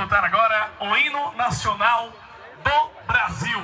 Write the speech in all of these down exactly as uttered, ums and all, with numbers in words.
escutar agora o hino nacional do Brasil.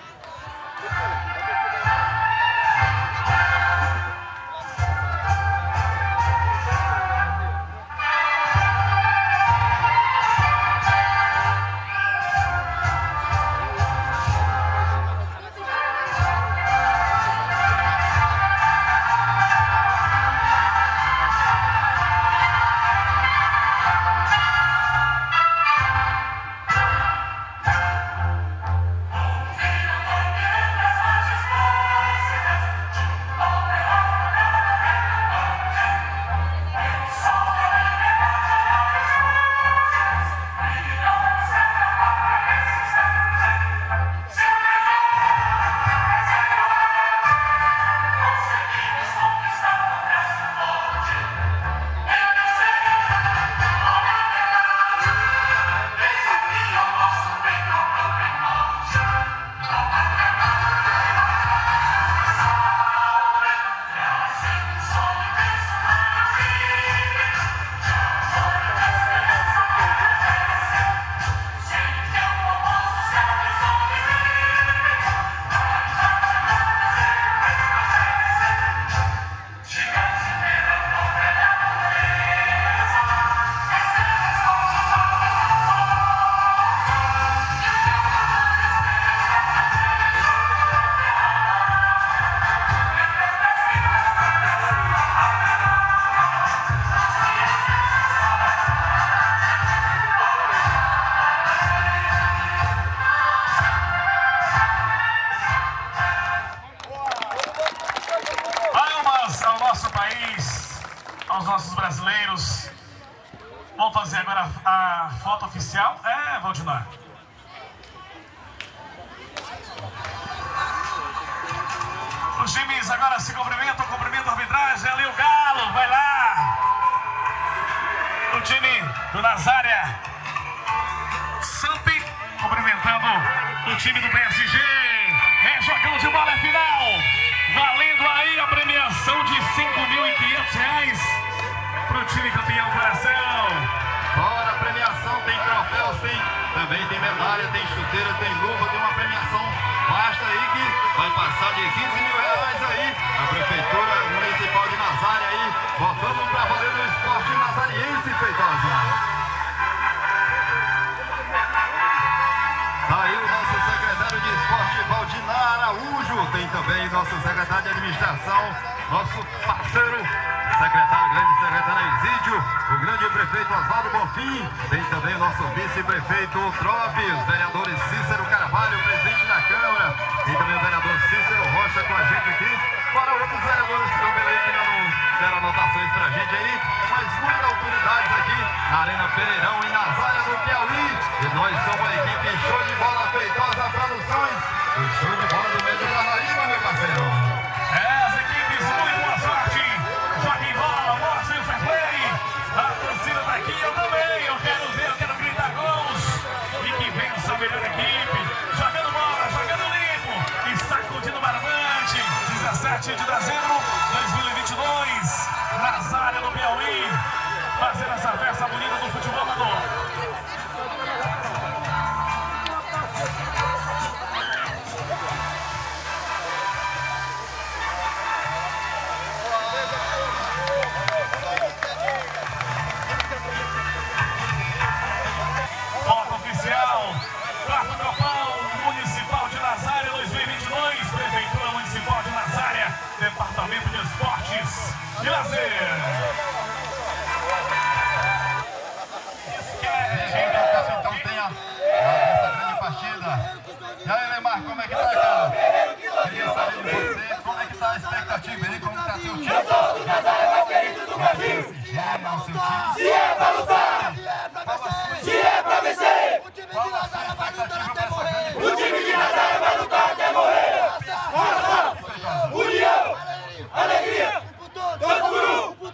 Aos nossos brasileiros. Vamos fazer agora a, a foto oficial. É, Valdinar. Os times agora se cumprimentam, cumprimento a arbitragem. Ali o Galo, vai lá. O time do Nazária Sampi cumprimentando o time do P S G. É jogão de bola, é final. Valendo aí a premiação de cinco mil e quinhentos reais para o time campeão coração. Fora a premiação, tem troféus, tem, também tem medalha, tem chuteira, tem luva, tem uma premiação basta aí que vai passar de quinze mil reais aí. A Prefeitura Municipal de Nazária aí, botando para valer no esporte nazariense, Feitosa. Tá aí o nosso secretário de esporte, Valdinar Araújo. Tem também nosso secretário de administração, nosso parceiro, secretário, grande secretário Exídio, o grande prefeito Oswaldo Bonfim. Tem também o nosso vice-prefeito Trope, os vereadores Cícero Carvalho, presidente da Câmara. Tem também o vereador Cícero Rocha com a gente aqui. Fora outros vereadores que estão beleza, que ainda não deram anotações pra gente aí. Mas muitas autoridades aqui na Arena Pereirão, em Nazária, no Piauí. E nós somos a equipe Show de Bola Feitosa Produções. O show de bola do meio do Parnaíba, meu parceiro. É, as equipes, muito boa sorte. Joguem bola, mostrem o fair play. A torcida tá aqui, eu também. Eu quero ver, eu quero gritar gols. E que vença a melhor equipe. Jogando bola, jogando limpo. E sacudindo barbante. dezessete de dezembro de dois mil e vinte e dois. Nazária, no Piauí. Fazendo essa festa bonita do futebol amador. Departamento de Esportes e Lazer. Então tem a, essa grande partida. E aí, Lemar, como é que tá, cara? Queria saber de você, como é que tá a expectativa aí, como tá seu time? Eu sou do Nazária mais querido do Brasil. Se é pra lutar, se é pra lutar, se é pra vencer, o time de Nazária vai lutar até morrer. O time de Nazária vai lutar até morrer. Raça, união, alegria, todo mundo.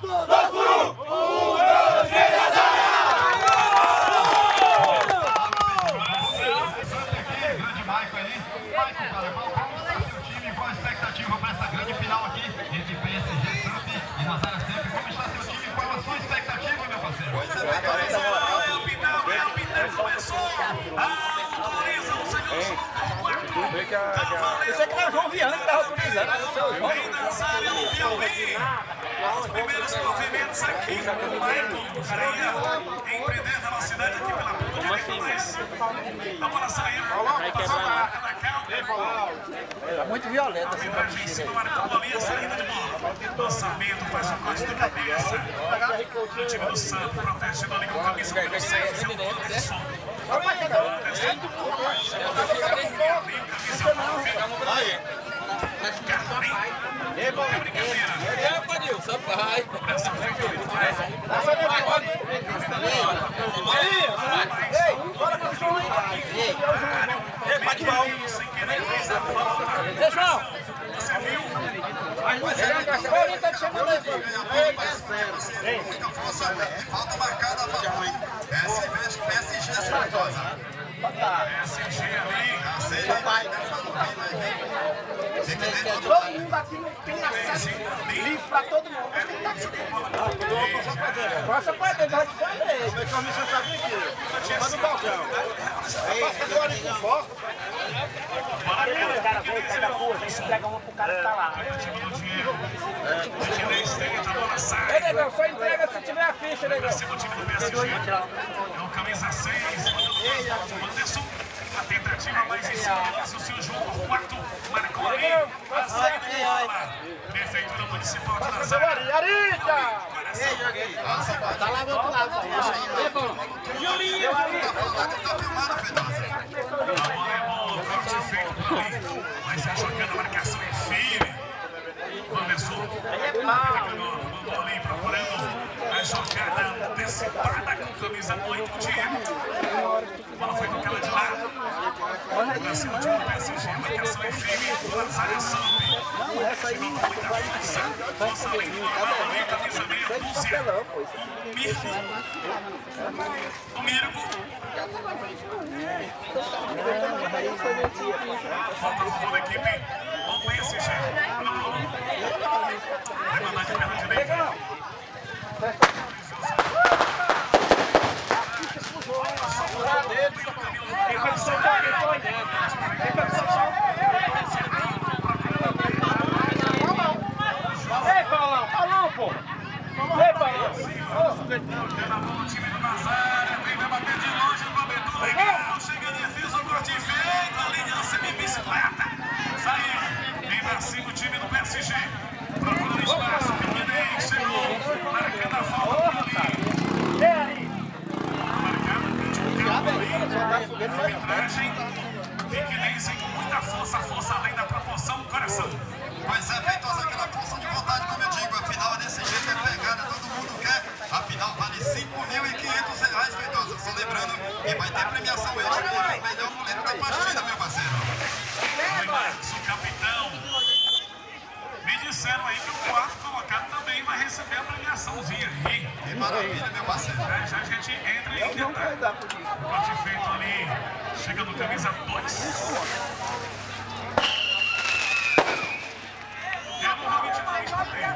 Autoriza o segundo quarto. Isso aqui é o João Viana que estava autorizando. Vem dançar o Piauí. Os primeiros movimentos aqui no Maicon. Carinha empreender velocidade aqui pela ponta direita, mas a bola saiu. Passou a marca da calma. Muito violento. A arbitragem em cima marcando ali a saída de bola. Lançamento, faz o corte de cabeça. O time do Santos protegendo ali com a camisa número seis. É o Anderson. Anderson. Camisa nove. Carmen. É brincadeira. É, Padilson, vai. Essa feita ali do Ei, bora pro show aí. Ei, bate mal. sem querer fez a falta. Ei, João. Você viu? Ele tá te chamando aí, Ei, Muita força e falta marcada a favor. P S G Feitosa. S G ali. todo mundo aqui não tem acesso livre pra todo mundo. Mas quem tá aqui? Passa pra dentro, vai te fazer. Meu comissão tá vindo aqui. Manda o balcão. Aí, agora com foco. O cara veio, pega a curva, a gente entrega uma pro cara que tá lá. Ei, negão, só entrega se tiver a ficha, negão. Esse é o time do P S G. É o camisa seis. O Anderson. A tentativa mais em cima. O seu João por quarto. Marcou ali. A saída de bola. Prefeitura Municipal de Nazaré. Arita! Tá lá do outro lado. Julinho! Tá filmado, Feitosa. A bola é boa. Corte feito por ali. Vai ser jogando a marcação em firme. Anderson. Mandou ali procurando a jogada antecipada com camisa oito. Diego. A bola foi tocada de lado. Pra cima do P S G. Marcação em firme. Nazário Samp. Chegou com muita força. Força além do normal ali. Camisa meia dúzia. O Mirko. O Mirko. Falta a favor da equipe. O P S G. Vai mandar de pela direita. Quem foi que soltou? Quem foi? Quem foi que soltou? Ei, Paulão! Paulão, pô! Ei, Paulão! Tendo a bola o time do Nazário. Vem vai bater de longe no cobertor. Legal. Chega a defesa, o corte feito. A linha semi-bicicleta. Saiu. Vem pra cima o time do P S G. Procurando espaço. Piquinei. Chegou. Marcando a falta por ali. Ei, aí! A arbitragem, Piquinense com muita força, força além da proporção, coração. Pois é, Feitosa, aquela força de vontade, como eu digo, afinal é desse jeito, é pegada, todo mundo quer. Afinal vale cinco mil e quinhentos reais, Feitosa. Só lembrando que vai ter premiação extra e o melhor goleiro da partida, meu parceiro. Oi, Marcos, o capitão. Me disseram aí que o quarto colocado também vai receber a premiaçãozinha aí. Que maravilha, meu parceiro. Já, já a gente entra em detalhe. Corte feito ali. Chega no camisa dois. Tem no vinte e dois também.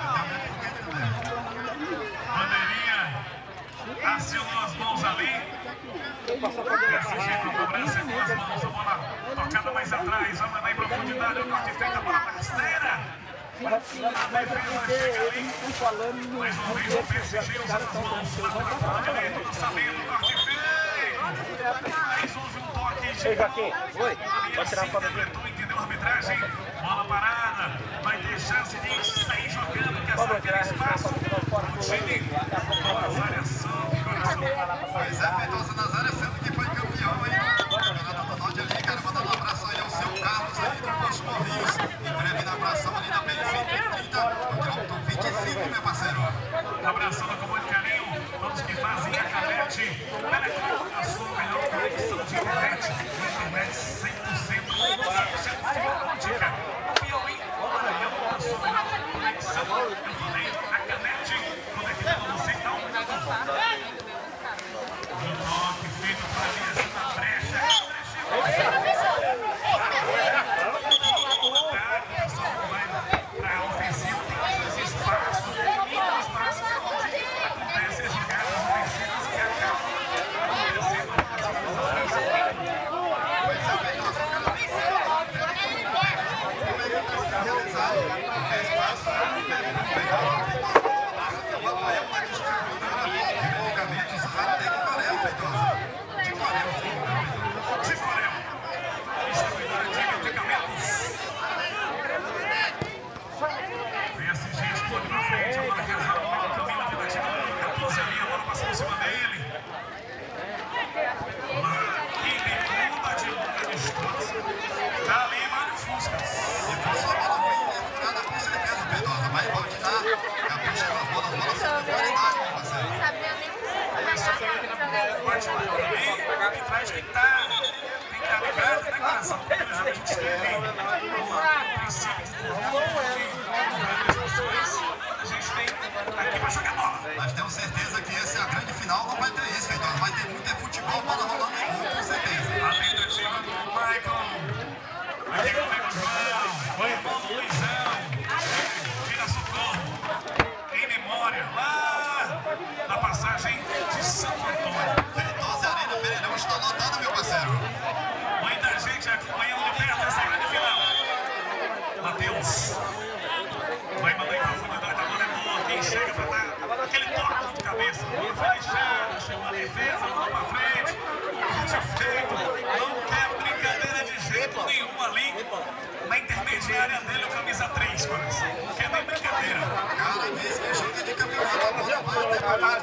Bandeirinha acionou as mãos ali. Desse jeito, a cobrança com as mãos. A bola tocada mais atrás. Vamos lá em profundidade. O corte feito, a bola rasteira. A defesa chega ali. Mais uma vez o P S G usa as mãos. Na ponta direita, lançamento, corte feito. Mais houve um toque. Ei, Joaquim! Oi! Pode tirar a foto aqui. Entendeu a arbitragem? Bola parada. Vai ter chance de sair jogando. Quer saber espaço. O time do Nazário Samp, coração. Pois é, Feitosa, Nazário Samp que foi campeão, hein? Campeonato do Norte ali, cara. Manda um abraço aí ao seu Carlos ali do Posto Morrinhos. Em breve na abração ali na P cento e trinta, no quilômetro vinte e cinco, meu parceiro. Abraçando com muito carinho todos que fazem a Canete. A sua melhor conexão de internet. Internet cem por cento. cem por cento ótica. Piauí, o melhor da sua melhor conexão. Eu falei, a Canete, conectando você então. Um toque feito para ali, essa brecha. Para a ofensiva, tem mais espaço. E espaço onde acontecem as jogadas ofensivas que acabam acontecendo. arbitragem tem que estar tem que estar ligada, né, coração? Primeiro jogo a gente teve o princípio de várias pessoas. A gente tem aqui para jogar bola. Mas tenho certeza que essa é a grande final, não vai ter isso, então vai ter muito é futebol, bola rolando em gol, com certeza. A tentativa do Michael. Aqui comigo, João. Foi bom, Luizão. Vira socorro. Em memória, lá na passagem de Santo Antônio. Feitosa Arena Pereirão está lotada, meu parceiro. Muita gente acompanhando de perto essa grande final. Matheus. Vai mandar em profundidade, a bola é boa. Quem chega para dar aquele toque de cabeça. Fechado, chama a defesa, vamos para frente. De feito, não quer brincadeira de jeito nenhum ali. Na intermediária dele, o camisa três, coração. Não quer nem brincadeira. Cada vez que joga de campeonato, a bola vai até para lá.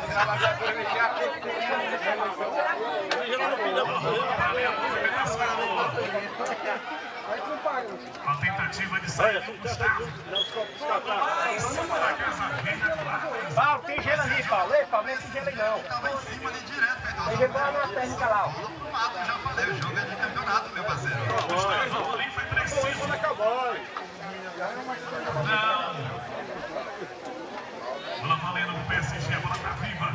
A tentativa de sair do Gustavo. Lá em cima da casa verde. Paulo, tem gelo ali, Paulo. Ei, Paulo, não tem gelo aí não. Estava em cima ali direto, Feitosa. Tem gelo lá na técnica lá, ó. Bola pro mato, já falei, o jogo é de campeonato, meu parceiro. Gustavo ali foi preciso. Não. Bola valendo pro P S G, a bola tá viva.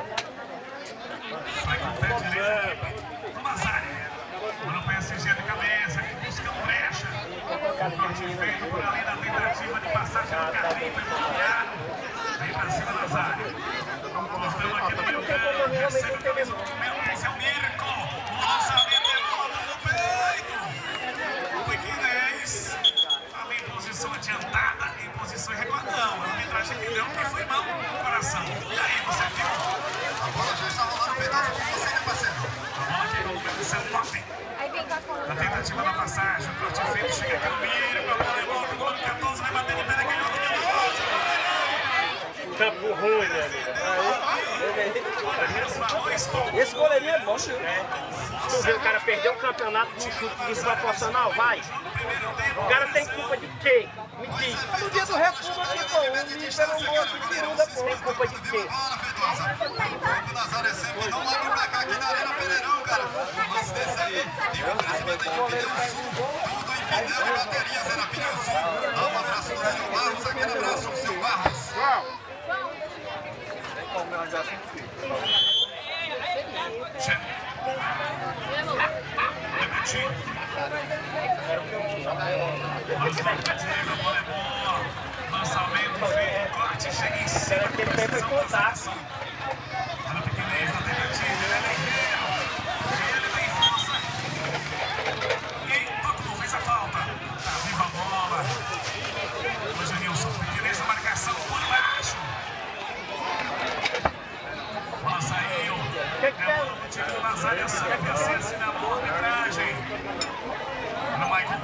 Vai com o pé direito. O Nazário. Bola no P S G de cabeça, buscando brecha. O corte feito por ali na tentativa de passagem do Carlinhos, foi bloqueado. Vem pra cima, Nazário. Mostrando aqui no meio campo. Recebe o camisa do Mendes, é o Mirko. O lançamento é bola no peito. O Pequinês. Ali em posição adiantada, em posição irregular. Não, a arbitragem que deu que foi mal no coração. E aí, você viu? A bola já está rolando, Feitosa, com você, meu parceiro. A bola aqui no número dezenove. Na tentativa da passagem, o corte feito chega aqui no Mirko. A bola é boa, o número quatorze vai bater de pé naquele outro número doze. Campo ruim, né? Esse goleirinho é bom, senhor. Tu vê o cara perder o campeonato no chute desproporcional, vai. O cara tem culpa de quê? Me diz. No dia do recuo aqui, pô, o Nico era um monte de segunda, pô. Tem culpa de quê? Bola, Feitosa. O Nazário é sempre não larga pra cá aqui na Arena Pereirão, cara. Um lance desse aí, tem um oferecimento aí de pneu sul. Tudo em pneu e baterias é na Pneu Sul. Dá um abraço do seu Barros, aquele abraço do seu Barros. Lançamento feito, corte, chega em cima. Tempo contato. Olha o Pequinês na tentativa, ele é ligeiro. Ele tem força. E tocou, fez a falta. Tá viva a bola. O Janilson, Pequinês na marcação por baixo. Bola saiu. É o time do Nazário, sempre assim, assinalou a arbitragem. No Michael.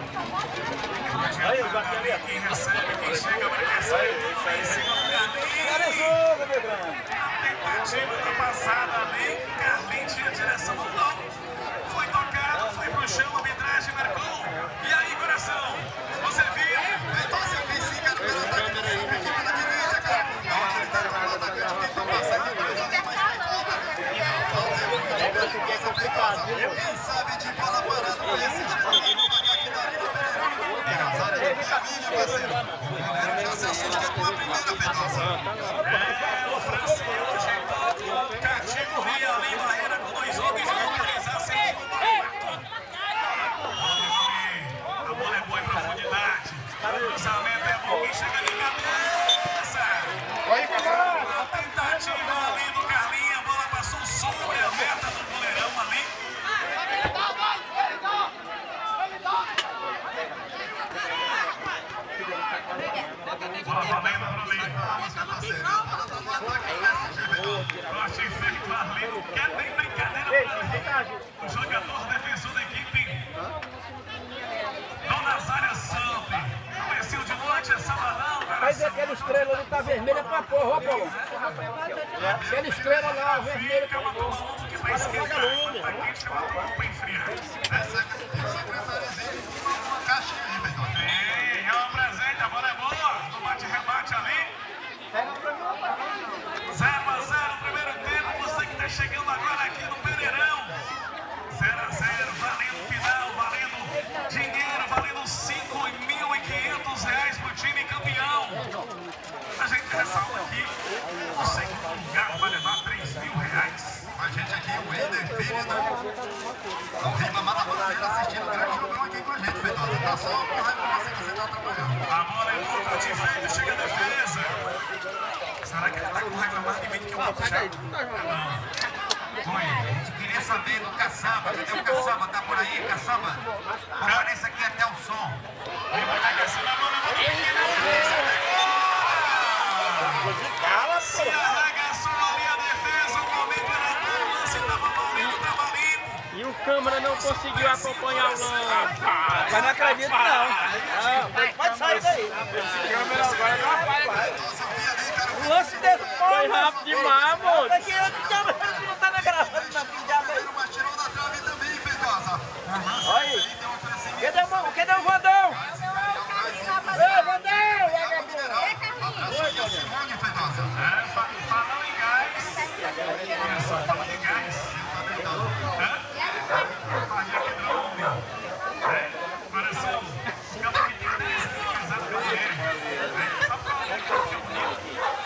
Quem recebe, quem chega, a marcação. Em cima do Carlinhos. Tentativa da passada ali. Carlinhos tinha direção do gol. Foi tocado, foi pro chão, a arbitragem marcou. E aí, coração? Você viu? Feitosa, eu vi sim, cara, pelo ataque do Sul, aqui pela direita, cara. É uma qualidade do atacante, tentou passar aqui, mas ali mais tem falta. Quem sabe de bola parada pra esse time aqui na Arena Pereirão. E Nazário é de caminho, meu parceiro. O goleiro já se assusta com a primeira, Feitosa. É, o Francisco ajeitou. Categoria ali, barreira com dois homens. Vai finalizar sem a bola é boa em profundidade. O lançamento é bom. Quem chega de cabeça. A tentativa ali do Carlinhos. A bola passou sobre a meta do goleirão ali. Bola valendo pro Lino. Corte feito, Arlindo. Quer nem brincadeira para o jogador defensor da equipe. Dom Nazário Santos. Comecinho de noite, é sabadão. Mas aquela estrela ali tá vermelha pra porra, ó, Paulo. Aquela estrela lá, vermelha pra porra. Que vai esquentar. Vai quente, que matou pra esfriar. Essa aqui tem o secretáriozinho com uma caixinha de Feitosa. Sim, é um presente, a bola é boa. No bate-rebate ali. zero a zero, primeiro tempo. Você que está chegando agora aqui no Pereirão. só com raiva você que você tá trabalhando. A bola é boa, bate feito, chega a defesa. Será que ele tá com raiva mais de mim do que o outro já? Não. Oi, a gente queria saber do Caçamba. Cadê o Caçamba? Tá por aí, Caçamba? Aparece aqui até o som. Ele vai dar essa na bola, vai Cala, se arregaçou ali a defesa, o momento era bom, o lance tava valendo, tava limpo. E o câmera não conseguiu acompanhar o lance. Mas não acredito não. Não, pode sair daí. Esse câmera agora não aparece. O lance desse Foi rápido demais, moço. Daqui eu não tá na gravando na pinjada aí. Mas tirou da trave também, Feitosa. Olha aí. Cadê o, cadê o Vandão? Ei, Vandão! Abraço de Simone, Feitosa. É, falando em gás. Olha só, falando em gás. Hã? Maria que drone. É, coração. Cada menino tem esse casado com ele. Só pra olhar que é bonito.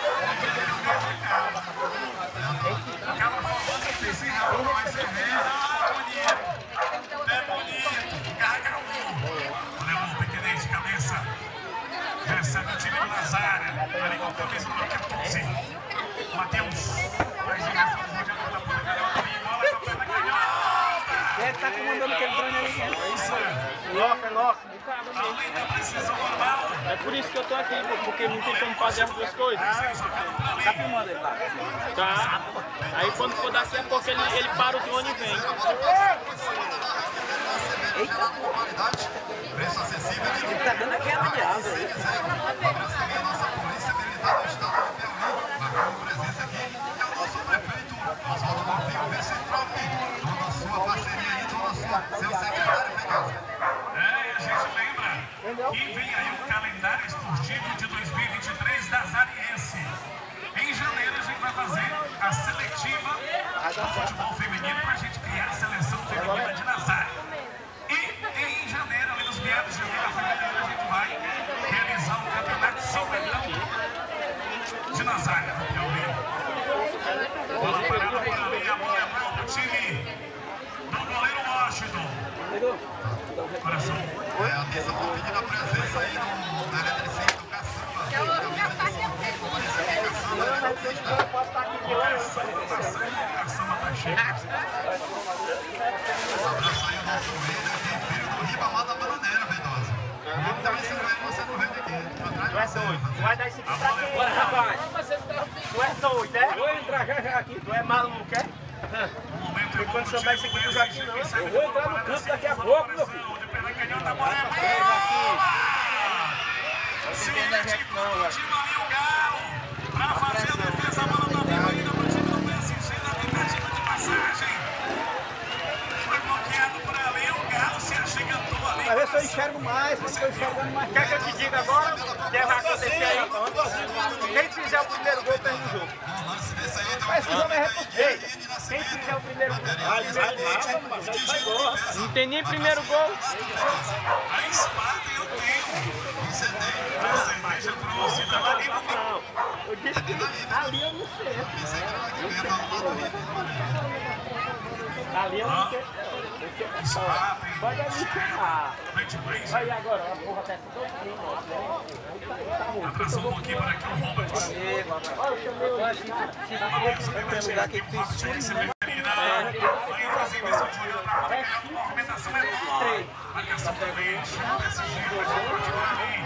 Acaba falando que tem real, não vai ser real. É bonito. É bonito. Carrega o gol. Levou o pequenês de cabeça. Recebe o time do Nazária. Ali com a camisa número quatorze. Matheus. Mais direção do Rio de Janeiro da Ponta Canhota. Bola com a perna canhota. Quem é que tá comandando aquele drone ali? Isso. Loca, loca. Além da precisão normal. É por isso que eu tô aqui, pô, porque não tem como fazer as duas coisas. Tá filmando ele lá? Tá? Aí quando for daqui a pouco ele, ele para o drone e vem. Qualidade, preço acessível. Ele tá dando aquela de asa aí. Abraço também a nossa polícia militar do estado do Piauí, marcando presença aqui, que é o nosso prefeito Oswaldo Bonfim, vice-trope, toda a sua parceria aí, toda a sua, seu secretário, Feitosa. É, e a gente lembra que vem aí o calendário esportivo de dois mil e vinte e três da Zariense. Em janeiro a gente vai fazer a seletiva do futebol feminino para a gente criar a seleção feminina de Nazário. E em janeiro, ali nos meados de janeiro, a feminina, a gente vai realizar o campeonato São Leão de Nazário, no Piauí. Bola parada por ali, a bola é boa pro time do goleiro Washington. Coração. É, a mesa tá pedindo a presença aí no eletricista do Caçamba. Caçamba tá cheio. Abraço aí o nosso William, que filho do Ribamar da Bananeira, Feitosa. Ele também se vê, você não vê aqui. Tu é doido. Tu vai dar isso aqui pra quem? Bora, rapaz. Tu é doido, é? Vou entrar já já aqui. Tu é maluco, é? O momento é bom Quando pro souber time isso aqui do do Jardim, não. Eu vou entrar no campo daqui a pouco, meu filho. De perna canhota, a bola é boa! Não Seguinte, continua ali o Galo. Pra fazer a defesa, a bola tá viva ainda pro time do P S G na tentativa de passagem. Foi bloqueado por ali, o Galo se agigantou ali. Vai ver se eu enxergo mais, se eu tô enxergando mais. Quer que eu te diga agora? Quer vai acontecer aí? Quem fizer o primeiro gol perde o jogo. Mas esse jogo é reposei. Quem fizer o primeiro gol, Não tem nem primeiro gol. A espada eu tenho. Você tem. A cerveja trouxe, tava ali no não. Eu disse que ali eu não sei. Ali eu não sei. espada. Pode ali chamar. Mente Blazer. Vai agora, a porra tá tudo. Atração um pouquinho por aqui, o Robert. Olha, eu chamei o Esse lugar que fiz tudo. Vai fazer inversão de olho pra fora. A movimentação é boa. Marcação também. Chama o P S G. Continua ali.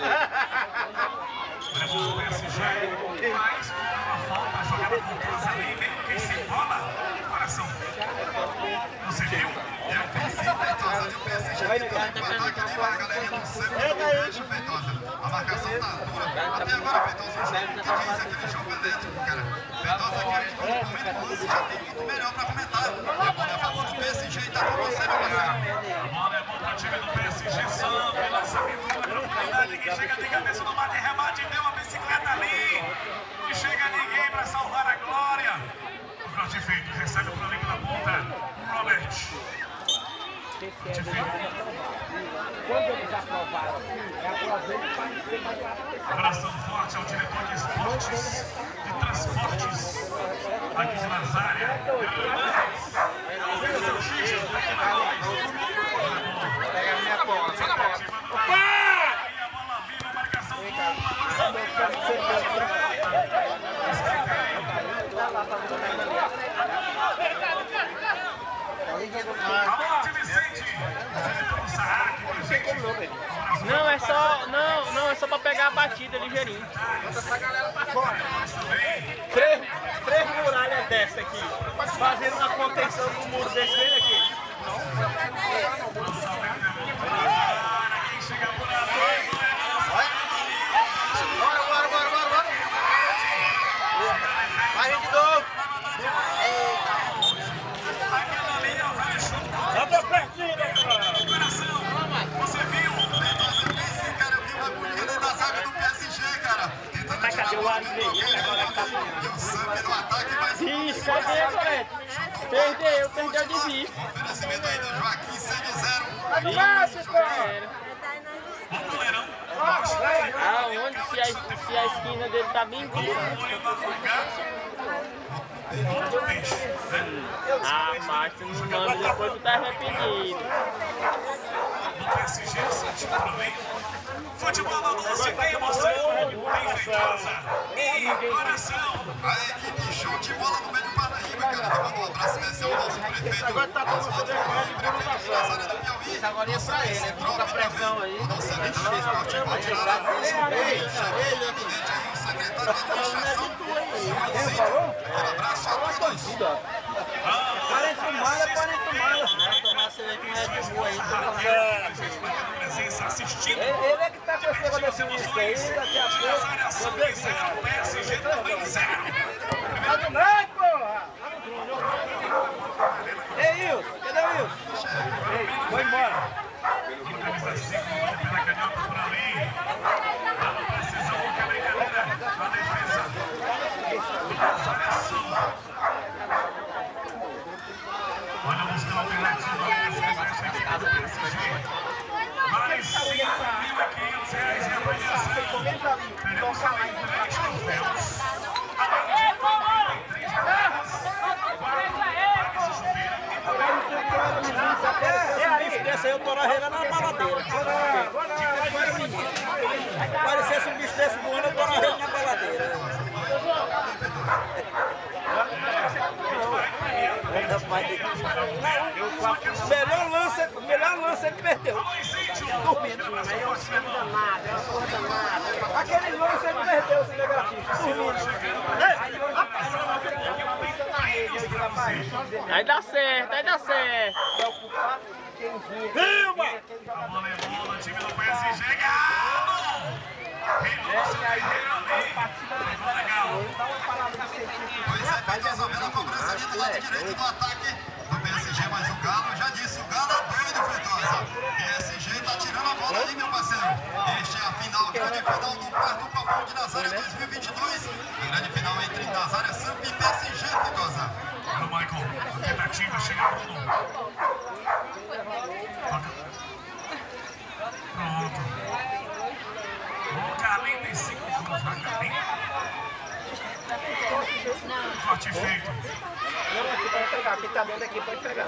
Levou o P S G. Mas uma falta. Jogada com trás ali. Meio que se bola. Coração. Você viu? Eu pensei, Feitosa, ali o P S G ficou empatado aqui ali, a galerinha do centro do Feitosa. A marcação tá dura. Até agora, Feitosa, o jogo que diz aquele jogo elétrico, cara. Feitosa aqui, a gente comenta o lance, já tem muito melhor pra comentar. A bola é a favor do P S G e tá com você, meu parceiro. A bola é boa para o time do P S G. Santo, lançamento na profundidade. Quem chega de cabeça no bate, rebate, deu uma bicicleta ali. Não chega ninguém para salvar a glória. O corte feito, recebe o Flamengo na ponta. Robert. Quando eles aprovaram aqui, é aprovei para ser mais rápido. Abração forte ao diretor de esportes, de transportes, aqui de Nazária. Pega a minha bola, a batida ligeirinho. Bota essa galera pra fora. Três, três muralhas dessa aqui, fazendo uma contenção do muro desse bem aqui. Bora, bora, bora, bora, bora. Vai, gente, novo. Dá pra pertinho, coração. Você viu? Esse cara viu uma corrida na zaga do P S G, cara. Tentando Mas cadê o Alisson? E o Samp no ataque, mas Isso, cadê, Colete? Perdeu, perdeu de vista. oferecimento aí do Joaquim Sede Zero. Vamos, goleirão. Aonde? Se a, se a esquina dele tá bem dura. Olho lá pra cá. Outro peixe. Ah, mas tu não manda depois tu tá arrependido. No P S G, sentido pro meio. Futebol lá no você tem emoção, tem feitosa e coração. A equipe show de bola do Médio Paraíba, cara. Manda um abraço especial ao nosso prefeito. Agora tá todo mundo Prefeito da Zara do Piauí. Essa agora é pra ele, né? Muita pressão aí. O nosso secretário esportivo Valdirara. Ele, evidente aí, o secretário de administração. Aquele abraço a todos. Parece mala, parece mala. Tomar cerveja com Red Bull aí. Presença assistindo. Ele é que tá com esse negócio desse uísque aí, daqui a pouco. Nazária Samp zero, P S G também zero. Tá do meio, porra! Ei, Wilson, cadê o Wilson? Ei, foi embora. Camisa cinco, pela canhota por ali. Dá uma precisão, que é brincadeira. Na defesa. Nazária Samp. Olha a busca alternativa ali, essa equipe do P S G. Mais cinco mil e quinhentos reais em avaliação. Teremos também três troféus. Além de quarenta e três medalhas, quatro pares de chuveiro e É aí, desse aí eu tô na reira na baladeira. Parecesse um bicho desse voando, eu tô na reira na baladeira. Melhor lance, melhor lance ele perdeu. Dormindo. Aquele lance ele perdeu, cinegrafista. Dormindo. Aí dá certo, aí dá certo. Filma! A bola é bola, time do P S G, Galo! Renúncio Guerreiro ali. Ficou legal. Pois é, vai resolvendo a cobrança ali do lado direito do ataque do P S G, mas o Galo, já disse, o Galo é doido, Feitosa. P S G tá tirando a bola ali, meu parceiro. Este é a final, grande final do quarto Copão de Nazária dois mil e vinte e dois. A grande final entre Nazária Samp e P S G, Feitosa. Olha o Michael, tentativa, chega Bruno. Pronto. O quarenta e cinco gols na cabine. Corte feito. Não, aqui pode pegar, quem tá dentro aqui pode pegar.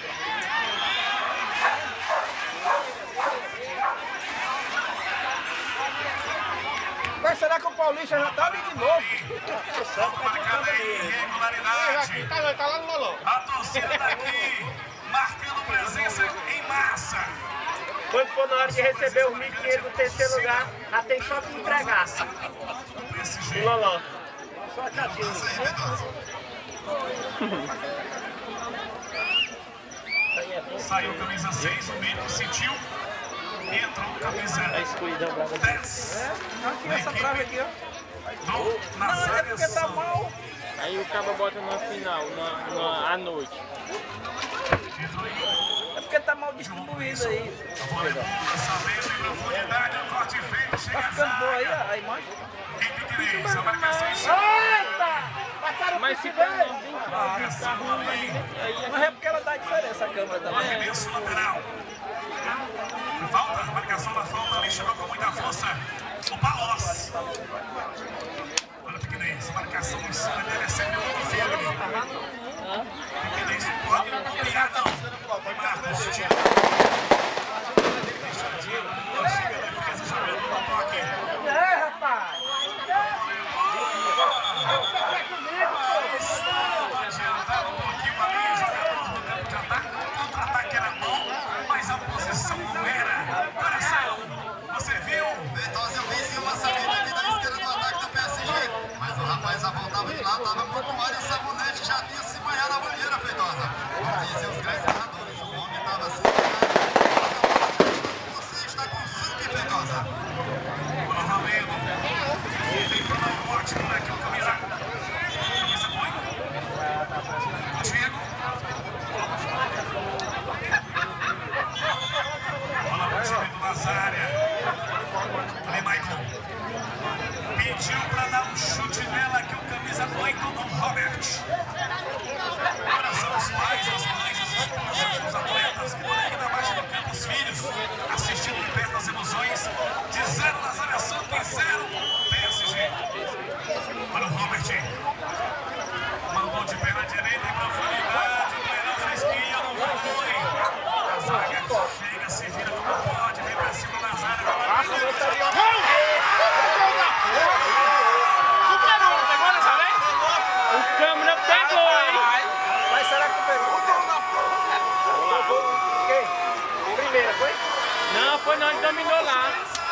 Mas será que o Paulista já tá ali de novo? Marcada aí, irregularidade. Tá lá no Loló. A torcida daqui, marcando presença em massa. Quando for na hora de receber os mil e quinhentos do terceiro lugar, já tem só que entregar. O P S G. Loló. Só a casinha. Isso aí, Feitosa. Saiu camisa seis, o Mito sentiu. E entrou camisa A escuridão brava. dez. Aqui, essa trave aqui, ó. Do Não, é Nazária porque tá Samp. mal. Aí o cabo bota na final, na, na, à noite. Entrou aí. É porque tá mal distribuído aí. A bola é boa, sabendo em profundidade, o corte feito, chega Tá a ficando boa aí zaga. a imagem. Em Piquinês, a marcação em cima. Eita! Mataram Mas o se Piquinês. for bem claro, tá ruim, aí Mas é porque ela dá diferença a câmera também. Arremesso lateral. Falta, marcação da falta ali, chegou com muita força o Palós. Olha o Piquinês, marcação em cima dele, é sempre muito firme. Piquinês não pode copiar, não. E Marcos, tira. Deixadinho, chega a defesa, jogando no toque. É, rapaz! Adiantado um pouquinho ali, jogador no campo de ataque. O contra-ataque era bom, mas a posição não era. Coração, você viu? Feitosa, eu vi sim uma primeira, foi? Não, foi não, ele dominou lá.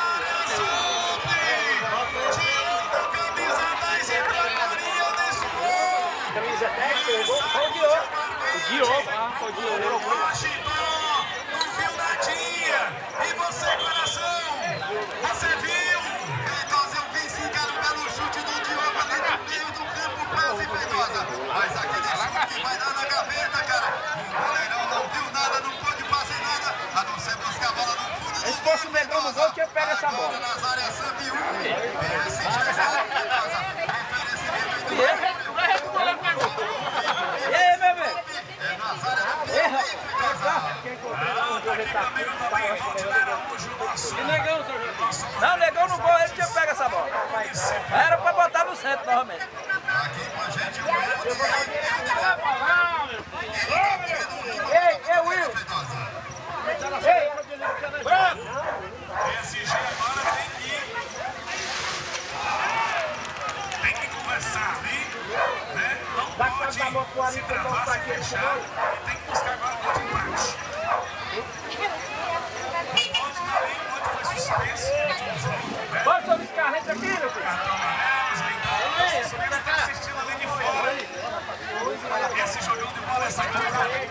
Camisa dez, foi o gol, foi o Diogo. O Diogo, ah, foi o Diogo. Não viu nadinha. E você, coração? Você viu? Feitosa, eu vi sim, cara, um belo chute do Diogo ali no meio do campo, quase Feitosa. Mas aquele chute que vai dar na gaveta, cara. O goleirão não viu nada, não pôde fazer nada, a não ser buscar a bola no fundo do Se fosse o Negão no gol, tinha pego essa bola. Nazaré Sambiú. P S G zero, Feitosa. Referecimento do E aí, bebê? É Nazaré Erra. Feitosa. Quem encontrou um gol desse aqui, E Negão, seu João? não, o Negão no gol, ele tinha pego essa bola. Era pra botar no centro novamente. Aqui com a gente o Will. Ei, ei, Will! Ei, P S G agora tem que... Tem que conversar ali, né? Não pode se travar, se fechar. E tem que buscar agora o gol de empate. Não pode dar nem onde foi suspenso. bota o escarrete aqui, meu filho. Cartão amarelo, Slingão. O suspenso está assistindo ali de fora. Esse jogão de bola é sacanagem.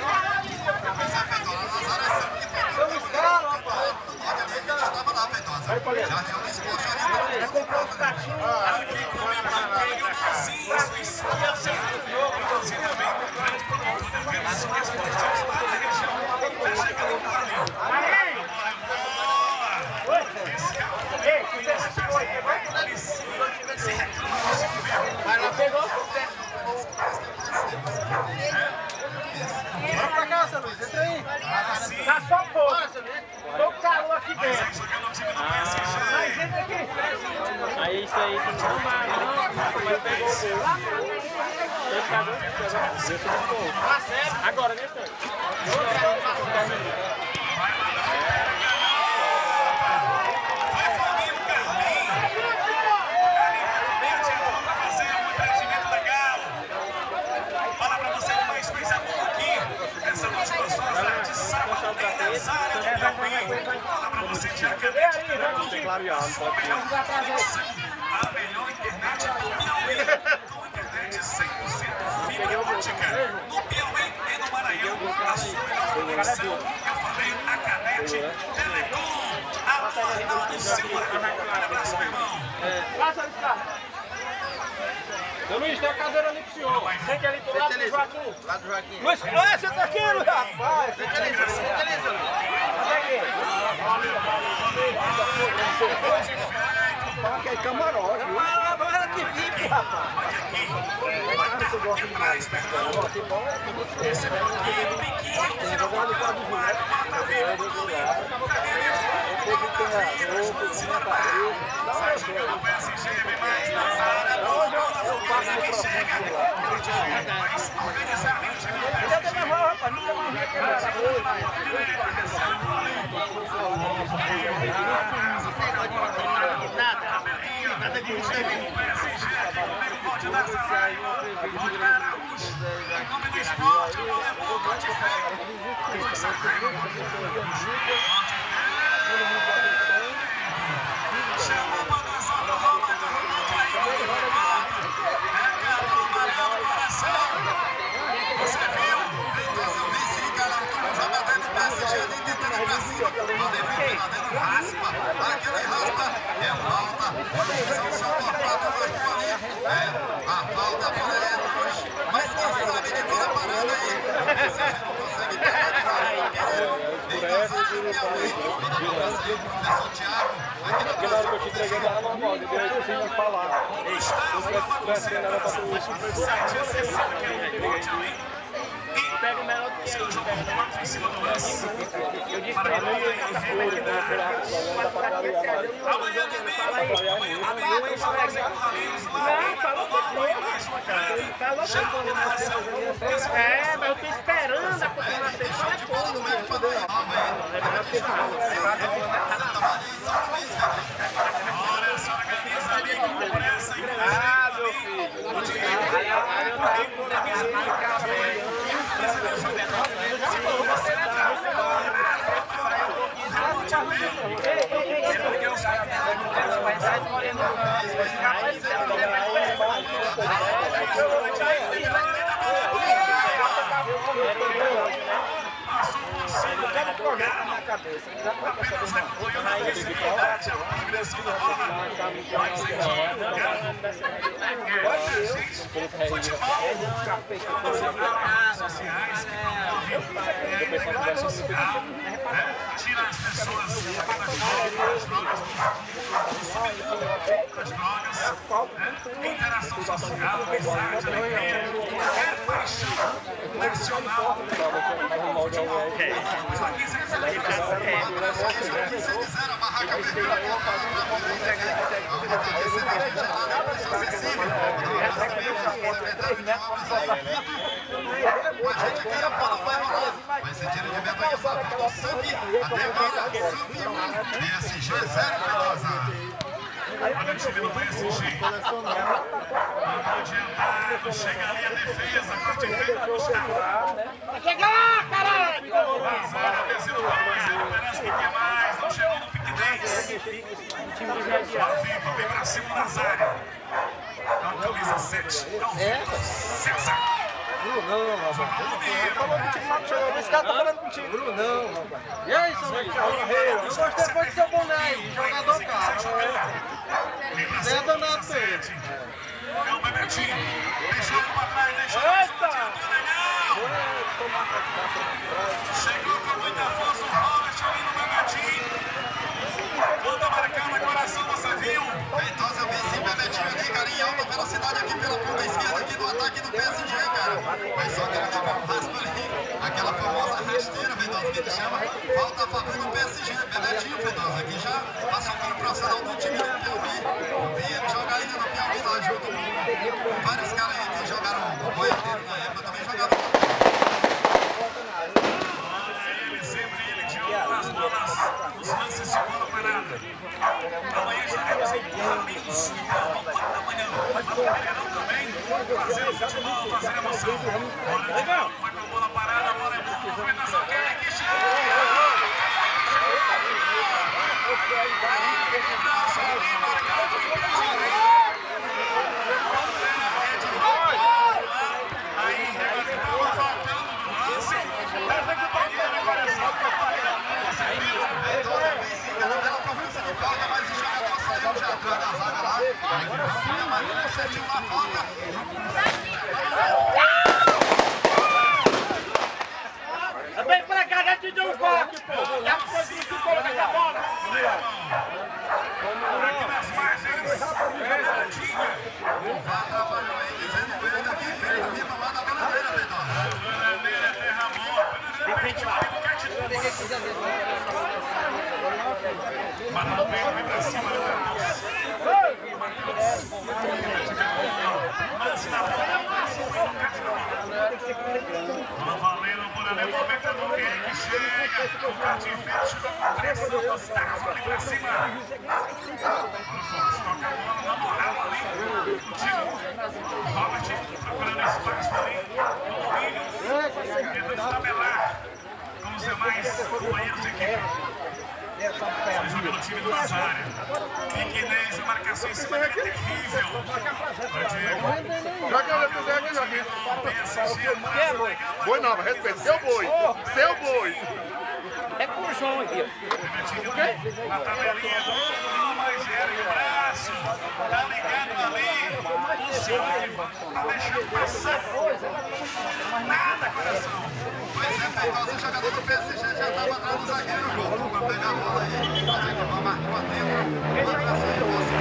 São escala, rapaz. Estava lá, Feitosa. Jardim do Esporte ali. Já comprou os cachinhos. Aqui comemorando o Leãozinho, sua esposa. Inclusive também grande promotor de eventos esportivos lá na região. Tá chegando por ali. A bola é boa. Esse cara Ei, você foi, pegou? ele se, se reclama do seu governo. Mas não pegou? Vamos pra cá, São Luís, entra aí. Tá só pouco. Tô com calor aqui Mas dentro. aí jogando o time do P S G. Mas entra aqui. Aí isso aí, não mais, não, mas pegou o gol. Ele pegou, pegou. Tá certo. Agora, né, Sérgio? Vai Fabinho Carlinho. Ele adiantou pra fazer um empreendimento legal. Fala pra você uma experiência boa aqui. Essa noite gostosa de sábado em Nazaré do Piauí. Fala pra você de Acadete. A melhor internet do Piauí. Com internet cem por cento fibra ótica. No Piauí e no Maranhão. A sua melhor conexão. Eu falei Acadete Telecom. A porta do seu Maranhão. Um abraço, meu irmão. Passa o escarrete. Seu Luiz, tem a cadeira ali pro senhor. Sente ali do lado do Joaquim. Lá do Joaquim. Luiz, olha, senta aqui, Luiz, rapaz. Senta ali, Luiz. Senta ali, Luiz. Olha aqui. Camarote, viu? Olha que vive, rapaz. Você gosta demais, perdão. Recebeu aqui no biquinho. Você não pode falar do lado. Tá vendo? Cadê mesmo? Se não parar. Sai jogando o P S G, vem mais. Nazaré, bola, bola, que chega. Mas organizadamente. Ele até me rola, rapaz. Nunca mais vi aquele Nada de você. O P S G aqui comigo, pode dar Nazaré. Rodrigo Araújo. Em nome do esporte, o nome é bom, pode chamou para dançar do Roma, do Ronaldo, aí do Ronaldo. É cartão amarelo no coração. Você viu? Feitosa, eu vi sim, cara. O jogador do P S G ali tentando ir pra cima. O David Fernandez raspa. Aquele raspa é falta. Posição só cortada hoje ali. É, a falta, a bola é longe. Mas quem sabe de toda a parada aí. O P S G não consegue pegar de fato. Feitosa, Piauí. Toda a Brasil, professor Thiago. Aqui no Na hora que eu te entreguei, era normal. Depois eu tinha que falar. sete a sessenta, que é o rebote ali. Pega o menor do que Seu jogo forte em cima do lance. eu disse pra ele, Amanhã também, amanhã eu falo com o Carlinhos lá, o Nova mais uma grande. Já na narração. é, mas eu tô esperando a continuação. Fala como, meu filho. Olha só a camisa ali com pressa e Ah, meu filho. Aí eu tenho que camisa Apenas acompanhando a visibilidade, a progressão da bola, mas aqui no lugar é gente, futebol, nas redes sociais que promovem a liberdade social, né? Tira as pessoas das drogas, das drogas, né? Interação social, amizade, alegria, qualquer paixão nacional. Mas aqui você Se quiser a barraca vermelha para você acessível. Mas gente, aqui a bola vai rolar. Vai ser tiro de meta aqui, falta o Sangue. Até agora, Sangue um, P S G zero, Pedrosa. Olha o time do P S G. Manda adiantado, chega ali a defesa, parte feita, Gustavo. Chega lá, caralho! Vazando, descendo o Palmeiras, merece que quer mais, não chegou no pique dez. Viva, vem pra cima do Nazário. Com a camisa sete, é o Vitor César. Brunão, rapaz. Esse cara tá falando contigo. Brunão, rapaz. E aí, seu Luiz? Eu gostei foi do seu boné aí, jogador cara. Não é danado pra ele. É o Bebetinho. Deixou ele pra trás, deixou ele pra trás. Chegou com muita força o Robert ali no Bebetinho. Toda marcada, coração, você viu? Feitosa vem sim, Bebetinho aqui, cara, em alta velocidade aqui pela ponta esquerda aqui do ataque do P S G, cara. Mas só que ele dá um raspa ali, aquela famosa rasteira, Feitosa, que ele chama. Falta a favor do P S G, Bebetinho, Feitosa, aqui já passou pelo profissional do time do Piauí. Eu vi ele jogar ainda no Piauí lá, junto com vários caras aí que jogaram o boiadeiro na época, também jogaram. Os lances de bola parada. Amanhã estaremos em Carlinhos, quatro da manhã. Mas o Pereirão também, fazendo futebol, fazendo emoção. Bora, legal. Vai com a bola parada, a bola é boa, movimentação, quem é que chega? Braço ali, marcado pelo Brasil. Aí, Regazinho estava faltando no lance. Deve que o Palmeiras agora é só que eu falei. Mas o jogador saiu já atrás da zaga lá. A Marília sentiu uma falta. Vem pra cá, já te deu um corte, pô. Já conseguiu colocar essa bola. Aqui nas margens. Vá trabalhou aí, dizendo ele aqui, fez o rima lá na bananeira, Pedrosa. Bananeira, terra boa. Mano, vem pra cima do Carlos. Lance na bola. Valendo por ali, movimentando quem que chega. O Cativete chuta com pressa do Gustavo ali pra cima. Toca a bola na moral ali. O time. Robert procurando espaço ali. Domínio. Tentando tabelar com os demais companheiros de equipe. Ele joga no time do Nazário. Piquinês e marcação em cima dele é terrível. Vai, Diego. Joga o Zé aqui, joga. P S G, mais Boi não, respeita. Seu boi. Seu boi. É com o João aqui. Na tabelinha, mas ergue o braço. Tá ligado ali. Luciano tá deixando passar. Nada, coração. Pois é, Feitosa, o jogador do P S G já estava atrás do zagueiro, junto para pegar a bola aí. Fazer que vai marcar dentro. Marcação de você,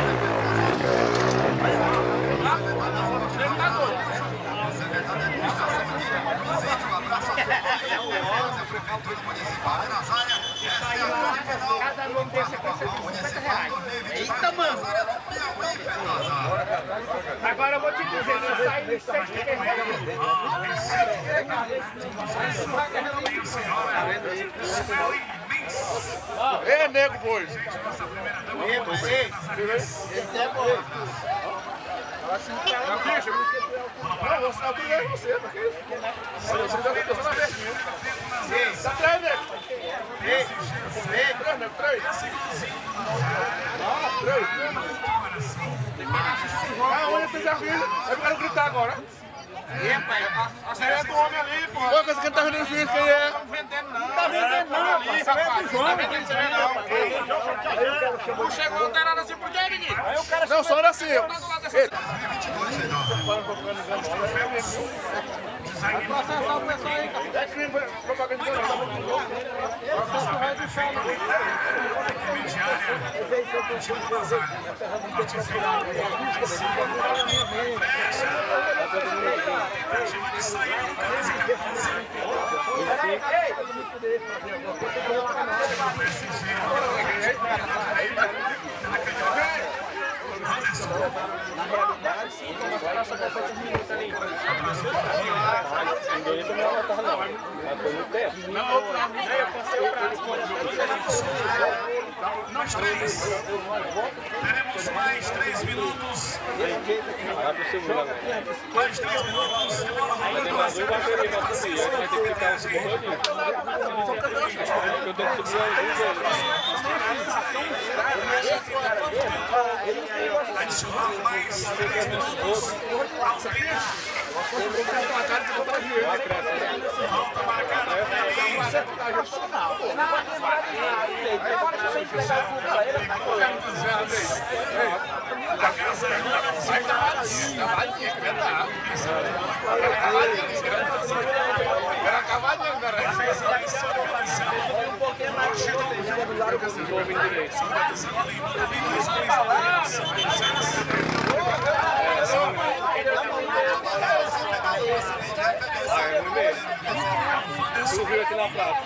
o secretário de administração aqui, Luizito, um abraço a todos. A Prefeitura Municipal de Nazária. Essa é a grande final. Cada nome desse aqui é cinquenta reais. Eita, mano! Piauí, Feitosa. Agora eu vou te dizer, se sair de sete É, nego, boi. Esse é bom. Não, bicho. Não, vou assinar tudo aí você, tá aqui? Eu tô na verdinha. Tá três, nego. Três. Três, nego, três. Ah, três. Ah, onde tu já viu? Eu quero gritar agora. É, pai, a série é do homem ali, pô. Pô, coisa que não tá vendendo filho, quem é? Não vendendo, não. Não tá vendendo, não, ali, rapaz. Não tá vendendo isso aí, não. Não chegou alterado assim por quê, menino? Aí o cara não, só era assim. Eita. Processar o pessoal aí, cara. É crime, propaganda de jornal. Processo vai do chão. Na realidade, sim, foi uma só dessa de minutos ali. Ninguém também não estava não, mas foi muito tempo. Não, eu passei o prazo. Mais três. Teremos mais três minutos. Vai pro segundo agora. Mais três minutos. E bola rolando. Mas não vai ter que vai subir, a gente vai ter que ficar o segundo todinho. Eu tenho que subir alguns deles. Adicionar mais três minutos aos trinta. Falta marcada ali. A casa Vai cavadinho, cavadinho, é verdade. Era cavadinho, cara. Um pouquinho mais de direito. Ah, é ruim mesmo. Tu viu aqui na praça.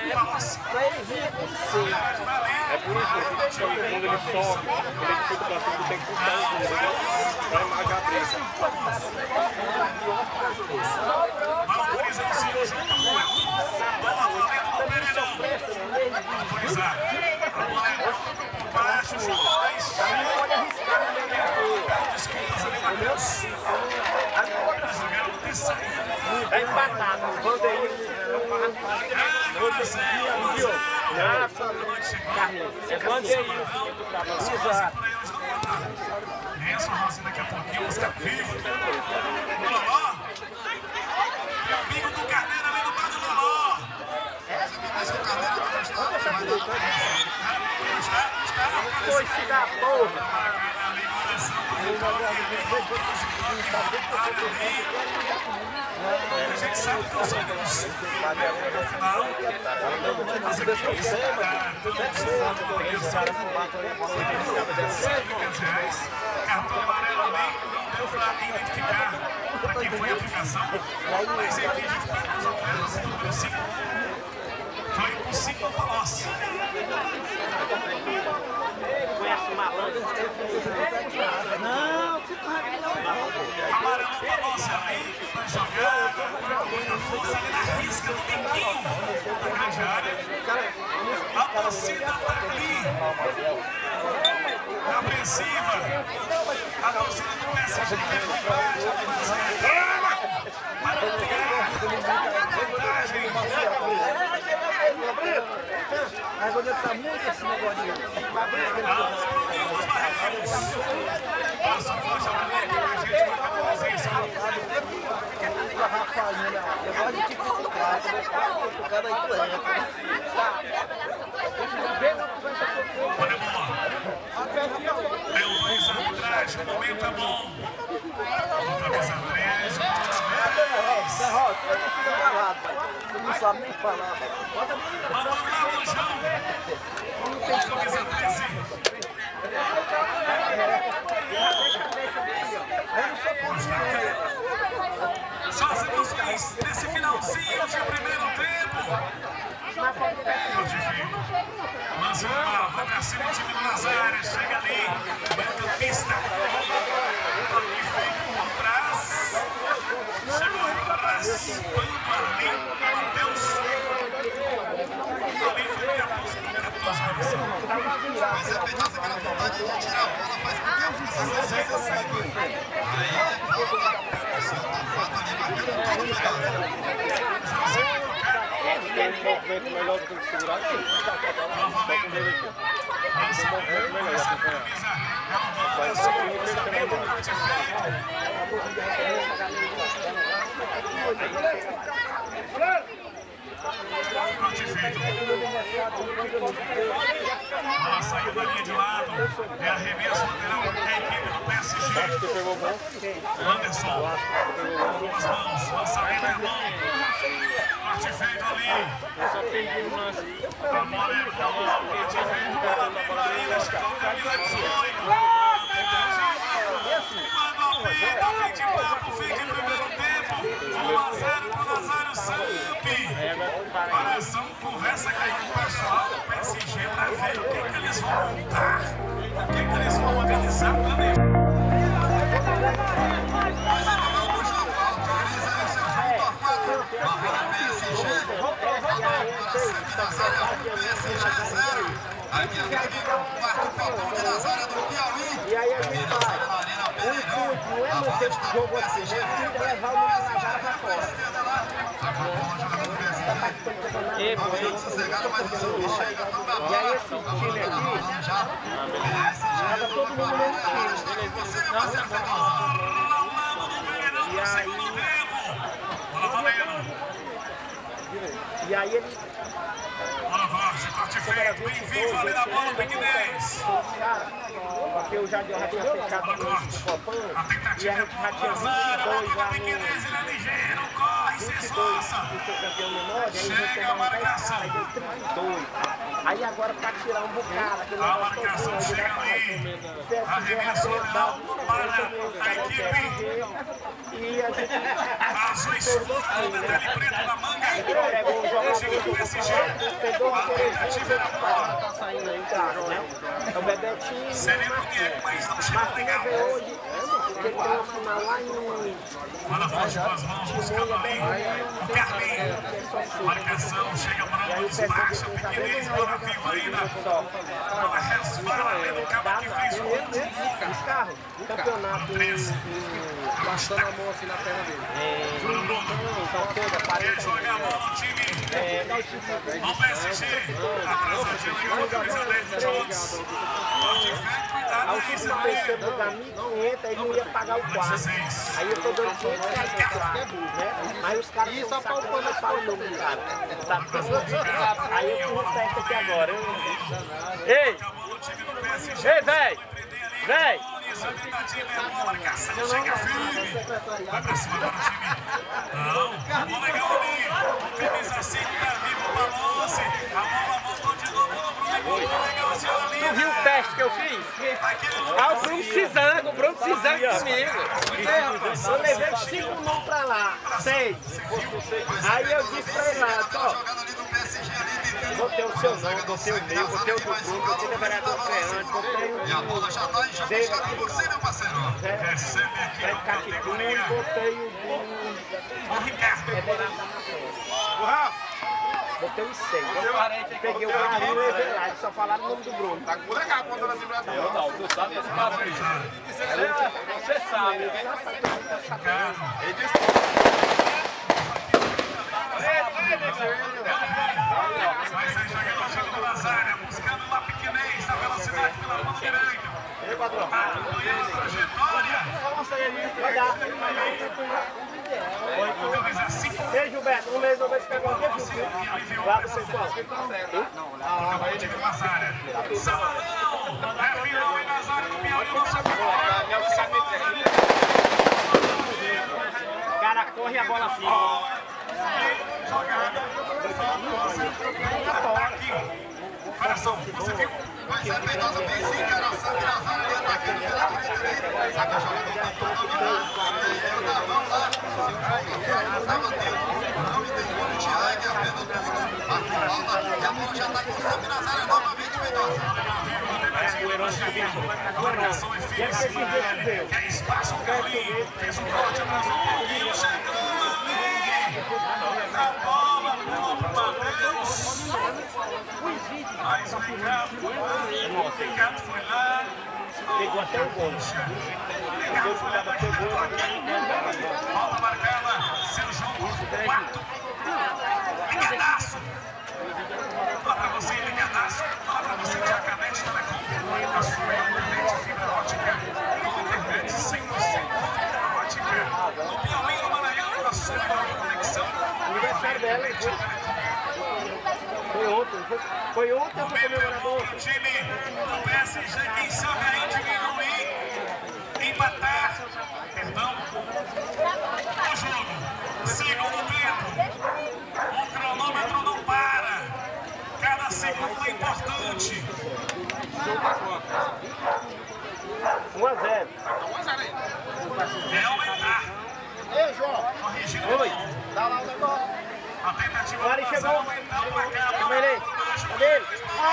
É por isso que quando ele sobe, quando ele fica pra cima, tem que puxar o dedo pra marcar a presa. Valorização junto com a bola valendo no Pereirão. Valorizar. A bola é por baixo, os dois. Desculpas ali, Matheus. É empatado, quando é isso. É quando é isso. Exato. Renzo Rossi daqui a pouquinho, busca vivo. Loló. E o amigo do Carneiro ali no bar do Loló. Foi se da porra. A gente sabe que os outros no final as equipes cartão amarelo ali não deu para identificar para quem foi a aplicação, mas em vídeo os atletas número cinco foi o cinco Palocci. Conhece o malandro? Não, Amarelo Palocci ali para jogar, muita força ali na risca do biquinho da grande área. A torcida está ali, na ofensiva. A torcida do P S G para ampliar a vantagem. Agora tá muito esse negócio de Alô, Bruninho dos Barreiros. Passa o faixa amarela pra gente marcar presença. Eu gosto de tipo de cara, o cara aí tu entra. Olha a bola. Deu dois a atrás, o momento é bom. Camisa três, Derrota, eu não fico calado, tu não sabe nem falar. Vamos lá, Lojão. Camisa treze. Só as emoções nesse finalzinho de primeiro tempo. Lança uma bola, vai pra cima, time do Nazário. Chega ali, meio pista. E feito por trás. Chegou raspando ali, Matheus. Ali foi a posse do volta tem que segurar aqui. Vai ser ela saiu da linha de lado. É arremesso lateral da equipe do P S G. Anderson. Com as mãos. Lançamento é mão. Corte feito ali. Só perdi o lance. A bola é boa. Corte feito pela Bibaína. Chegou o camisa dezoito. Mandou pica. Fim de papo. Fim de primeiro tempo. um a zero para o Nazário Sampi. Coração conversa com o pessoal do P S G para ver o que, que eles vão montar. O que, que eles vão organizar para mim. Aqui é o quarto faltão de Nazário do Piauí. E aí a gente faz. O intuito não é manter o jogo assim, o intuito é levar o Nazário pra fora. E aí esse time aqui, tava todo mundo no mesmo time. E aí, e aí ele... Bola forte, corte feito, bem vivo ali na bola, Big dez. Porque o Jardim já tinha fechado no Copão A e a tentativa gente é já tinha boa, vinte e Nazário, dois bola lá Big no... dez, ele é ligeiro, corre, se vinte e dois esforça. do seu campeão menor, aí a gente Chega a tomava dez marcação. caras, aí deu trinta e dois. Aí agora pra tirar um bocado, aquele A negócio marcação todinho, chega aí ali. o P S G Arremesso lateral para a equipe. e a gente Azul e escuro, vermelho e preto na manga. pegou o jogador Chega o P S G. pegou o A tentativa era boa. tá saindo aí, tá, né? É o Bebetinho. Sereno Guilherme, mas não chegou legal. Hoje, porque ele tem uma final lá em... Bola forte com as mãos, buscando ali o Carlinho. Marcação, chega Bruno, desmarcha, pequenez, bola viva ainda. Bola resvala ali no cabo que fez o gol. Os carros, campeonato Passando a mão assim na perna dele. Bruno, são todas, quer quarenta jogar a bola no time. No P S G, atrasadinho aí, o camisa dez do Jones. Forte feito, cuidado Aí o aí, filho senão pensou botar mil e quinhentos, aí não ia pagar o quarto. dezesseis. Aí eu tô dando quinhentos reais pro quarto, né? Aí os caras estão sacando, eu falo no meu cara. Sabe? Aí eu fiz um teste aqui agora. Ei! Acabou no time do P S G. Ei, véi! Véi! Essa tentativa é boa, marcação chega firme. Vai pra cima agora o time. Não, bola legal ali. O camisa cinco tá vivo o balance. A bola voltou de novo no Bruno. Legal assim ali. Tu viu o teste que eu fiz? Ah, o Bruno Cisano, o Bruno Cisano comigo. Eu levei cinco mãos pra lá, seis. Aí eu disse pra ele lá, ó, botei o seu nome, botei o meu, botei o do Bruno, botei o vereador Ferrante, botei o... E a bola já está em jogo, chegando você, meu parceiro. Recebe aqui Zé no Catipum, categoria. botei o O Ricardo. botei os seis. Peguei o Carinho e o Everard, só falaram o nome do Bruno. Tá com legal quando ela se brasileira. Eu não, tu sabe esse papo aí. Você sabe. Ele disse Mas aí jogando o jogo do Nazário, buscando lá pequenez, na velocidade pela ponta direita. Acompanhando a trajetória. Vai dar. Camisa cinco. Ei, Gilberto, um mês eu vou te pegar um queijo, viu? Lá do pessoal. Acabou o time do Nazário. Salomão. É final em Nazário do Piauí. O cara corre e a bola fica. Jogada. Aqui. Coração, você viu? Vai ser Mendonça, bem sim, cara. Sangue Nazário, ele tá aqui, ele tá aqui, saca jogador, tentou dominar. Ele tá, vamos lá. Se o Bruno tava tendo, não me tem como de águia, vendo tudo. Aqui volta, e a bola já tá com o Sangue Nazário novamente, Mendonça. Marcação é firme, quer espaço, o Carlinhos. Fez um corte, atrasou um pouquinho, chegando ali. A bola pro Matheus. Mais o Ricardo. O Ricardo foi lá. Pegou até o gol. O Ricardo foi lá, mas chegou aqui. Bola marcada, seu jogo, quarto. Ligadaço. você em ligadaço, fala pra você de Acanete Telecom. A sua internet fibra ótica, com internet cem por cento fibra ótica. No Piauí, no Maranhão, a sua melhor conexão. Aniversário dela, hein? Foi ontem, foi, foi ontem ou foi comemorador ontem? O time do P S G, quem sabe aí diminuir, empatar, perdão, o jogo. Segundo tempo, o cronômetro não para, cada segundo é importante. um a zero. É aumentar. Ei, João. Corrigindo. Oi. Dá lá o negócio. A tentativa O Ari do chegou. aumentar o placar. Cadê ele? Cadê ele?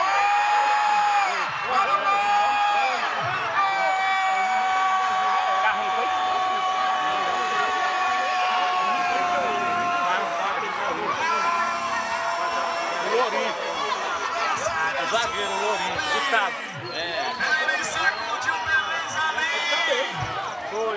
Zagueiro, Lourinho, Gustavo. É. Ele sacudiu o Beleza ali. Foi.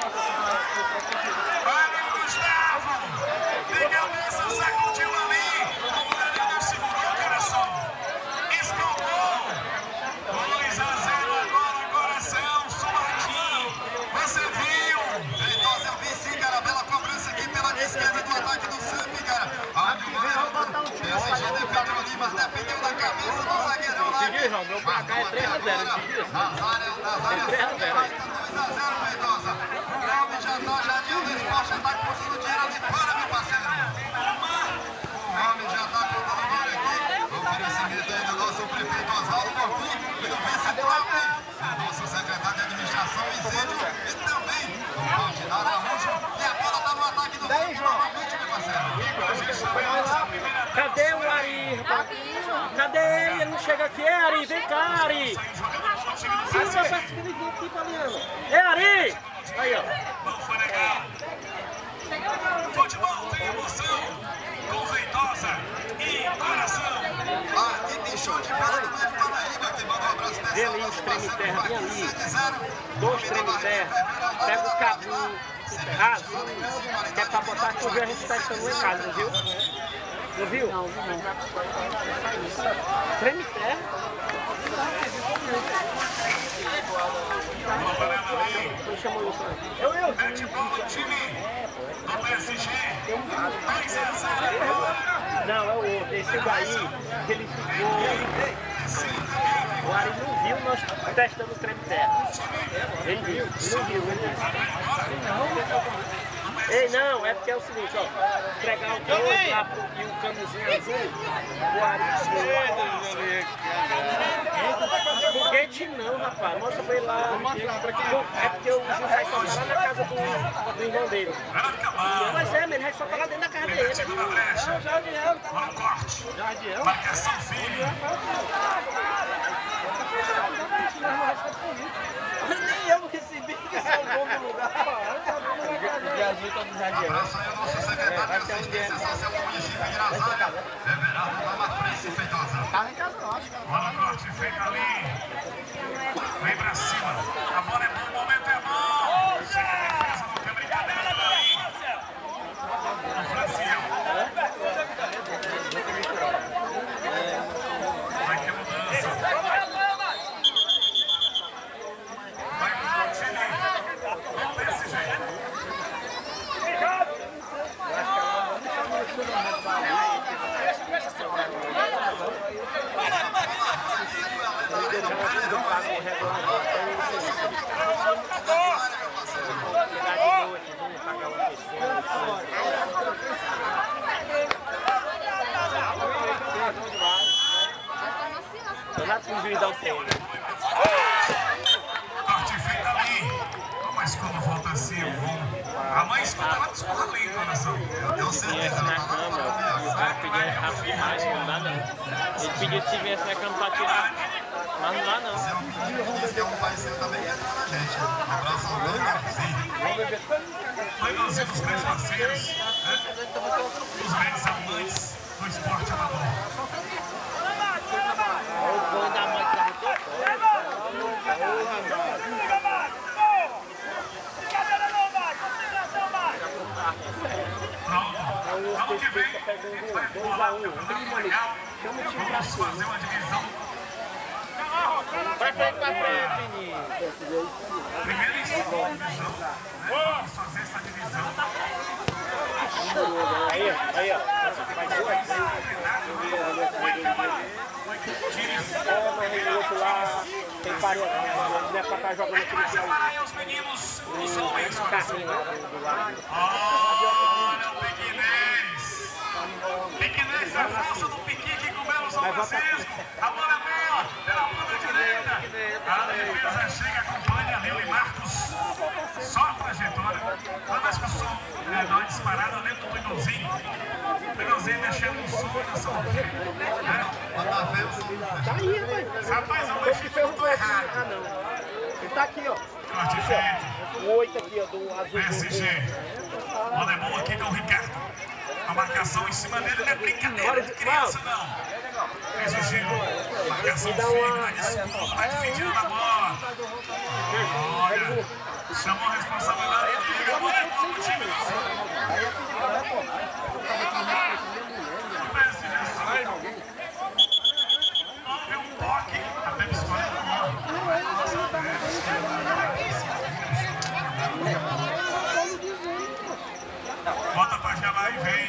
Olha o Gustavo. De cabeça sacudiu ali. O goleiro não segurou o coração. Escapou. dois a zero agora, coração. Suadinho. Você viu? Feitosa, eu vi sim, cara. Bela cobrança aqui pela esquerda do ataque do Samp, cara. Olha o goleiro. P S G defendeu ali, mas dependeu da cabeça do zagueirão lá. Seguir, João. Meu placar é três a zero. Nazário, Nazário, dois a zero, Feitosa. O Grêmio já tá, já deu do esporte, já tá contando dinheiro ali fora, meu parceiro. O homem já tá contando dinheiro aqui. Oferecimento aí do nosso prefeito Oswaldo Morfim e do vice-prefeito, nosso secretário de administração, Isídio, e também o Valdinaro Araújo. E a bola tá no ataque do Grêmio novamente, meu parceiro. Cadê o Ari, rapaz? Cadê ele? Ele não chega aqui. É, Ari, vem cá, Ari. Sim, meu parceiro, ele veio aqui pra Leandro. É, Ari! Aí, ó. Não foi legal. Futebol tem emoção. Com Feitosa e coração. Ah, que bichão de bola do Neto Paraíba, que mandou um abraço dessa. Vê ali, os trem terra, vem ali. Dois trem terra. Pega o cabinho azul, que é pra botar aqui, a gente tá estando em casa, viu? Não viu? Não, não. Treme terra. Uma panela ali. Quem chamou isso? Eu, eu. Mete bola o time do P S G. dois a zero agora. Não, é o outro. Esse daí, que ele ficou. O Ari não viu nós testando o creme terra. Ele viu, ele não viu, ele viu. Ei, não, é porque é o seguinte, ó. Entregar o dois lá pro, e o camisinho azul, o Ari viu. Foguete não, rapaz. Mostra pra ele lá. É porque o Gil vai soltar lá na casa do, do irmão dele. Mas é, mas ele vai soltar lá dentro da casa dele. Olha o corte. Marcação firme. Nem eu recebi que sou o dono do lugar. O Brasil tá do Jardim. Abraço aí ao nosso secretário de assistência social do município de Nazário, Everardo Lama Frente, Feitosa. Tá em casa, não, acho. Olha o corte feito ali. Vem pra cima. A bola é boa, o momento é bom. Chega a defesa, não tem brincadeira ali. O Franciel. Vai ter mudança. Vai mudar o time do P S G. Eu já fui dar o tempo. Corte feito ali. Mas quando volta assim, eu vou. A mãe escuta lá, escuta ali, coração. Eu tenho certeza Na que câmera, o cara pedia a filmagem, não dá não. Ele pediu se viesse na câmera pra tirar, mas não dá não. é um menino que diz que é um parceiro também que entra na gente. Um abraço ao Langa. Foi nos dos grandes parceiros, né? Os grandes amantes do esporte amador. Olha o boi da mãe que tá muito Pronto. Ano que vem, a gente vai voar pelo campeonato legal. Vamos vamos fazer uma divisão. Vai frente pra frente, menino. Primeira e segunda divisão. Né? Vamos fazer essa divisão. Aí, aí, ó. O outro lá tem parede, não é pra estar jogando aquele Vai separar aí os meninos, os homens. carrinho lá do lado. Olha o Piquinês. Piquinês na força do Piqui aqui com o Belo São Francisco. A bola é boa, pela ponta direita. A defesa chega, acompanha Leo e Marcos. Só a trajetória. Quando as pessoas é, dão uma disparada dentro do Igãozinho, o Igãozinho mexendo no som da São Paulo. Manda ver o Tá aí, rapaz. Rapaz, eu Ele mexi fez um tudo gol aqui. errado. Ah, não. Ele tá aqui, ó. Corte feito. O oito aqui, ó, do azul. P S G. Bola é boa aqui com o Ricardo. A marcação em cima dele não é brincadeira de criança, não. Fez o giro. Marcação firme na disputa, vai dividindo a bola. Olha, chamou a responsabilidade dele. A bola é boa pro time. O P S G sai. Houve um toque. A Pepe escolheu a bola. Bota pra gelar e vem.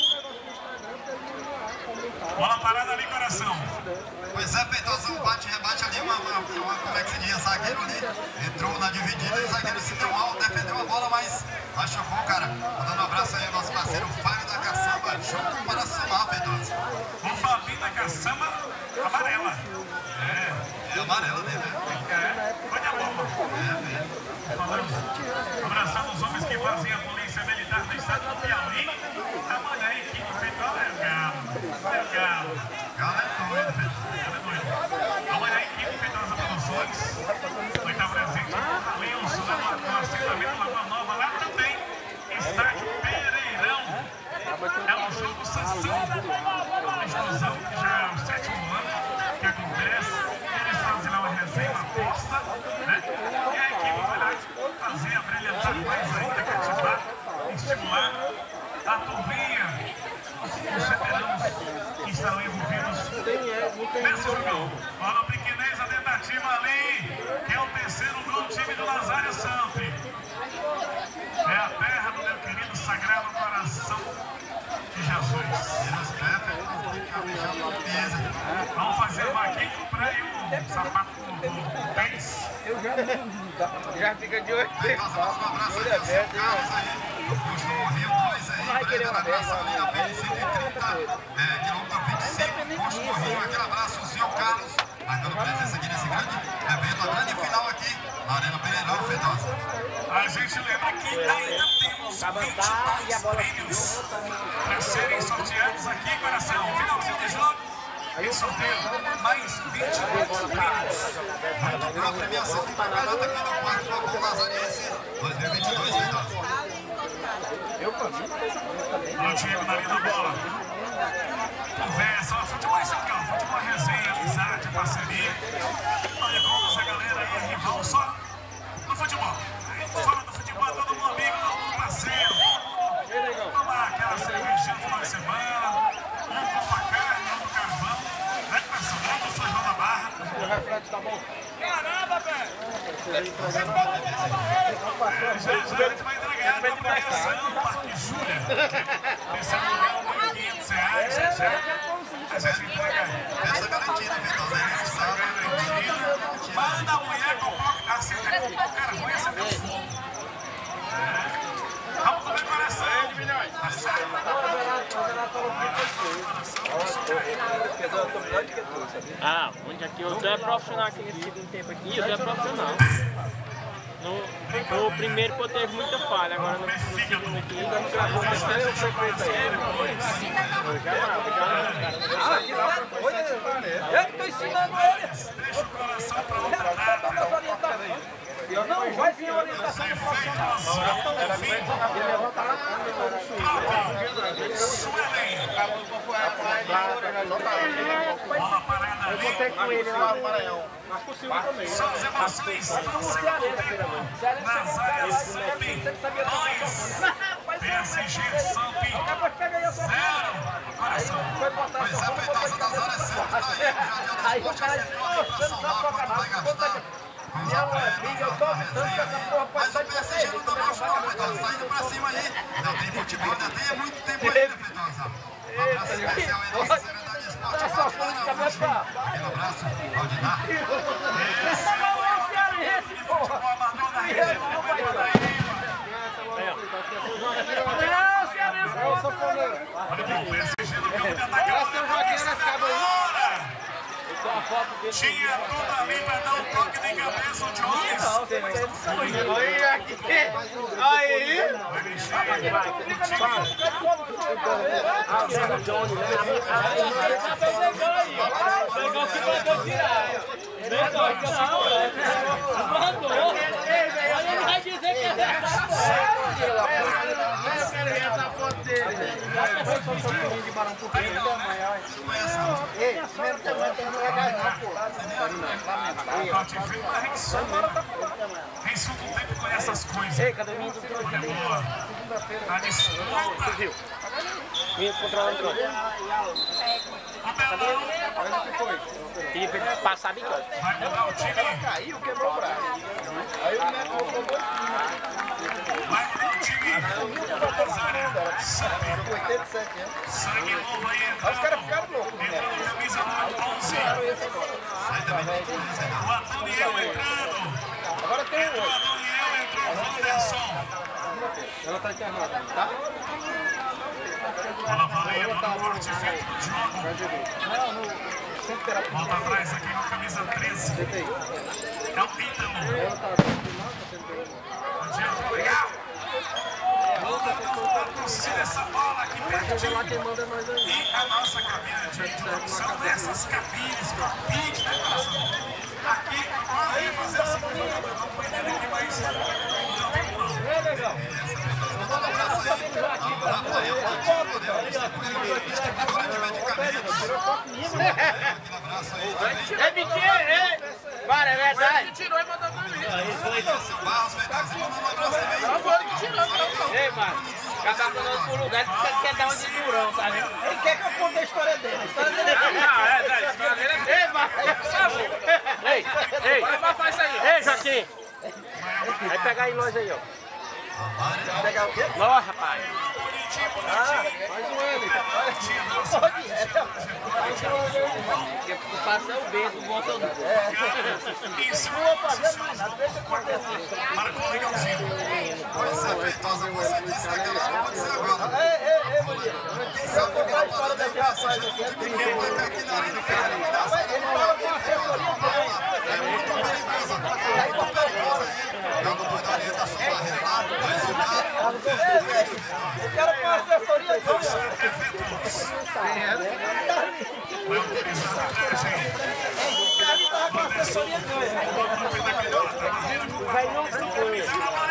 Bola parada ali, coração. Pois é, Feitosa, um bate-rebate ali, uma, uma, uma, como é que se diz, zagueiro ali, entrou na dividida e o zagueiro se deu mal, defendeu a bola, mas machucou, cara. Mandando um abraço aí ao nosso parceiro Fábio da Caçamba, junto para somar, Feitosa. O Fabinho da Caçamba, amarela. É, É amarela dele, né? é, olha a bola. Falamos, abraçando os homens que fazem a polícia militar do estado do Piauí. Amanhã a equipe feitosa é galo. É galo. Galo é doido, velho. Galo é doido. Amanhã a equipe feitosa Produções vai estar presente no Wilson, lá no assentamento Lagoa Nova, lá também. Estádio Pereirão. É um jogo Sansão. Uma explosão que já é o sétimo ano que acontece. Eles fazem lá uma resenha, uma aposta, né? E a equipe vai lá fazer, abrilhantar mais ainda, cativar, estimular a turminha, os veteranos que estarão envolvidos nesse jogão. Olha o Piquinês, a tentativa ali, que é o terceiro gol do time do Nazário Samp. É a terra do meu querido Sagrado Coração de Jesus. Vamos fazer uma aqui e comprar aí um sapato do tênis. Já fica de olho. Feitosa, mais um abraço aí ao seu Carlos aí, Posto Rio dois aí, breve abraço ali, a P N cento e trinta, é, quilômetro vinte e cinco, Posto Rio, aquele abraço, o senhor Carlos, marcando presença aqui nesse grande evento, a grande final aqui, na Arena Pereirão, Feitosa. A gente lembra que ainda temos vinte e dois prêmios para serem sorteados aqui, coração. Finalzinho do jogo, em sorteio, mais vinte e dois prêmios. A premiação fica garanta aqui no quarto do Abel Nazariense dois mil e vinte e dois, Feitosa. Olha o Diego na linha da bola. Conversa, ó, futebol é São Paulo, futebol é resenha, amizade, parceria. Olha como essa galera aí é rival só no futebol. Fora do futebol, todo mundo amigo, todo mundo parceiro. Tomar aquela cervejinha no final de semana, um com a carne, um com carvão. Vai pra São Paulo, eu sou João da Barra. Caramba, velho! Já, já a gente vai entregar a premiação no Parque Júlia. Terceiro lugar, mil e quinhentos reais. Já, já. A gente entrega aí. Essa garantida, Feitosa, é necessário. Manda a mulher comprar, acender, comprar o carvão e acender o fogo. É. Vamos comer coração. Tá certo? Ah, onde aqui o Zé é profissional aqui nesse segundo tempo aqui, o Zé é profissional. No, no primeiro pô, teve muita falha, agora no, no segundo aqui não gravou mais tempo, eu fui feito aí. Eu que tô ensinando ele. Deixa o coração pra outra data. Não, vai vir orientação. Efeito azul no fim. Suelen. Bola parada ali. Com ele lá no Maranhão. Mas por cima também. São as emoções do segundo tempo. Nazário Samp dois. P S G Samp zero. Foi botar essa roupa, botou de cabeça pra baixo. Aí o cara disse, não, você não sabe tocar nada. Minha amiga, eu tô avisando que essa porra pode sair de você. Tá indo pra cima aí. Ainda tem futebol, ainda tem muito tempo ainda, Feitosa. Um abraço especial aí da Secretaria de Esporte. Tá só falando de cabeça pra baixo. Aquele abraço, Valdinar. Tinha tudo ali pra dar um toque de cabeça, o Jones. Olha aqui. Aí. Legal que mandou tirar. Legal que mandou. Olha, ele vai dizer que é verdade. Eu quero ver essa foto dele. De barão por dentro. Ei, mesmo também tem que pegar não, pô. Renzo do tempo com essas coisas. Ei, cadê o menino do trono? A disputa. Vinha controlando o trono. O Belão E passar bigode. vai mudar o time. Caiu, quebrou o braço. Aí o Neto colocou dois. Vai mudar o time. Sangue. oitenta e sete anos. Sangue novo aí Aí os caras entrando. ficaram loucos. Entrando camisa número onze. O Antoniel entrando. Agora tem o O outro. Antoniel entrou. Wanderson. Ela tá internada, tá? Bola valendo no corte feito do jogo. Não, no centro terapia. Volta atrás aqui no camisa treze. É o Ítalo. Ela tá Onde é? Legal. Torcida essa bola aqui pertinho. lá quem manda é nós aí. E a nossa cabine de introdução dessas cabines com a pit, né, coração? Aqui, agora ia fazer essa coisa, mas não foi nele aqui, mas não tem como. É legal. É mentira, é? Para, é verdade. Ele tirou e mandou pra mim. Não foi ele que tirou, não. Ei, mano, acabar falando pro lugar que você quer dar um de durão, tá vendo? Ele quer que eu conte a história dele. A história dele é... Não, é, a história dele é... Ei, mano, por favor. Ei, ei, Mas faz isso aí, ó. ei, Joaquim. Vai pegar aí nós aí, ó. Pegar o quê? Ó, rapaz. Ah, mais um L. Pode, é. Porque tu passa o beijo, o botão do... É. Não vou fazer mais nada, deixa acontecer. Marcou legalzinho. Pois é, Feitosa, você disse naquela hora, pode ser agora. Ei, ei, ei, Maria. Se eu contar a história desse rapaz aqui, é triste. Aqui na linha do cara, Ele fala com assessoria também. é muito perigosa. Aí botou fora. Dando cuidadinho da sua barreira, mas o cara... O cara com assessoria também. Vai autorizar a arbitragem. O cara tava com assessoria Vai não foi.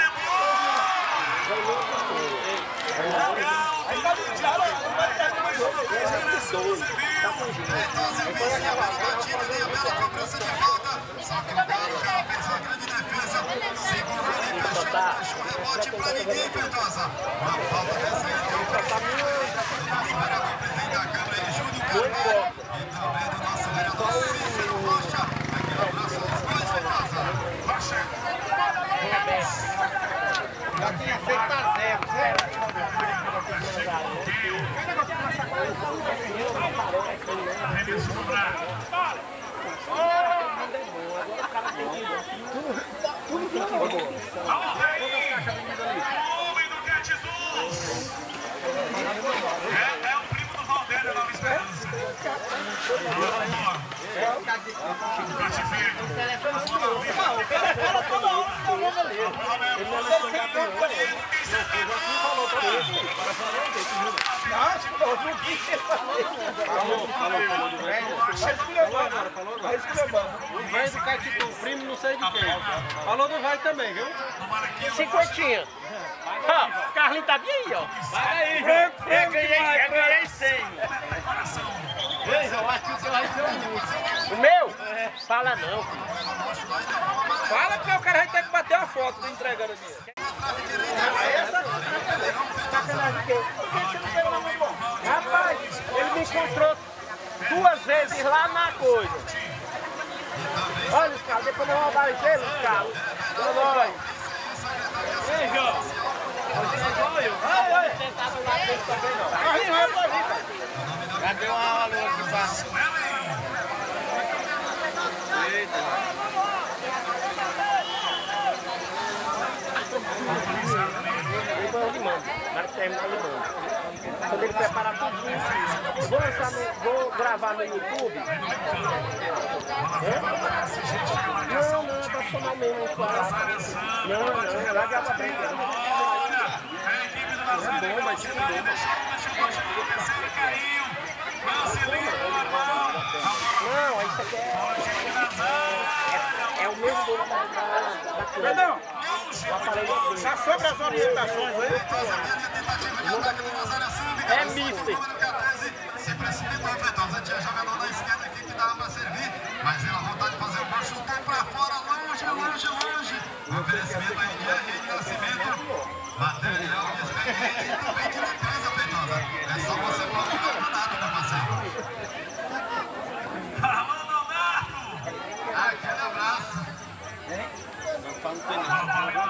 Aí tá no tchau, não vai ter mais jogo. Feitosa vence a bola batida ali, a bela cobrança de falta. Só que o Galo já fez uma grande defesa. Segurou ali, fechou, não deixou rebote pra ninguém, Feitosa. Uma falta dessa aí, então, pra o vereador presidente da Câmara, ele, Júlio Carvalho. E também do nosso vereador Cícero Rocha. Aquele abraço aos dois, Feitosa. Rocha. Já tinha feito a zero, zero. Arremessou no braço. Alô, Rei! Homem do Catitus! É, é o primo do Valdério, Nova Esperança. Alô, Cativeiro. O cara fala toda hora que tá vendo ali. Ele não falou pra ele. Não, não quis falou, falou, falou do velho. Vai esculhambando, falou agora. Vai esculhambando. O velho do Catitu, o primo não sei de quem. Falou do velho também, viu? Cinquentinha. Ó, Carlinhos tá bem aí, ó. Vai aí, eu ganhei, eu ganhei cem. Veja, eu acho que o seu vai ser um músico. O meu? Fala não, filho. Fala que o cara vai ter que bater uma foto entregando aqui. Essa sacanagem de quê? Por que você não pegou na mão? Rapaz, ele me me encontrou duas vezes lá na coisa. Olha os carros, depois nós vamos aparecer os carros. Olha nós. Ei, João. Olha, olha. Tentava lá dentro também não. Carrinho, vai pra vir, cara. Já deu uma aula aqui pra... Eita. Depois eu mando. Na hora que terminar eu mando. Quando ele preparar tudo isso, vou lançar no, vou gravar no YouTube. É? Não, não, é profissional mesmo. Não, não, é lá de Água Branca. É bom, mas é bom. Não, isso aqui é... É, é o mesmo do da coisa. Perdão, O aparelho aqui. tá sobre as orientações aí. É mister. Se precipitou, Feitosa. Tinha jogador na esquerda aqui que dava pra servir, mas ele a vontade de fazer o gol, chutou pra fora, longe, longe, longe. O oferecimento aí de R de Nascimento. Material de experiência e também de limpeza, Feitosa. É só você colocar no nada, meu parceiro. Alô, Leonardo! Aquele abraço. Não fala não tem nada.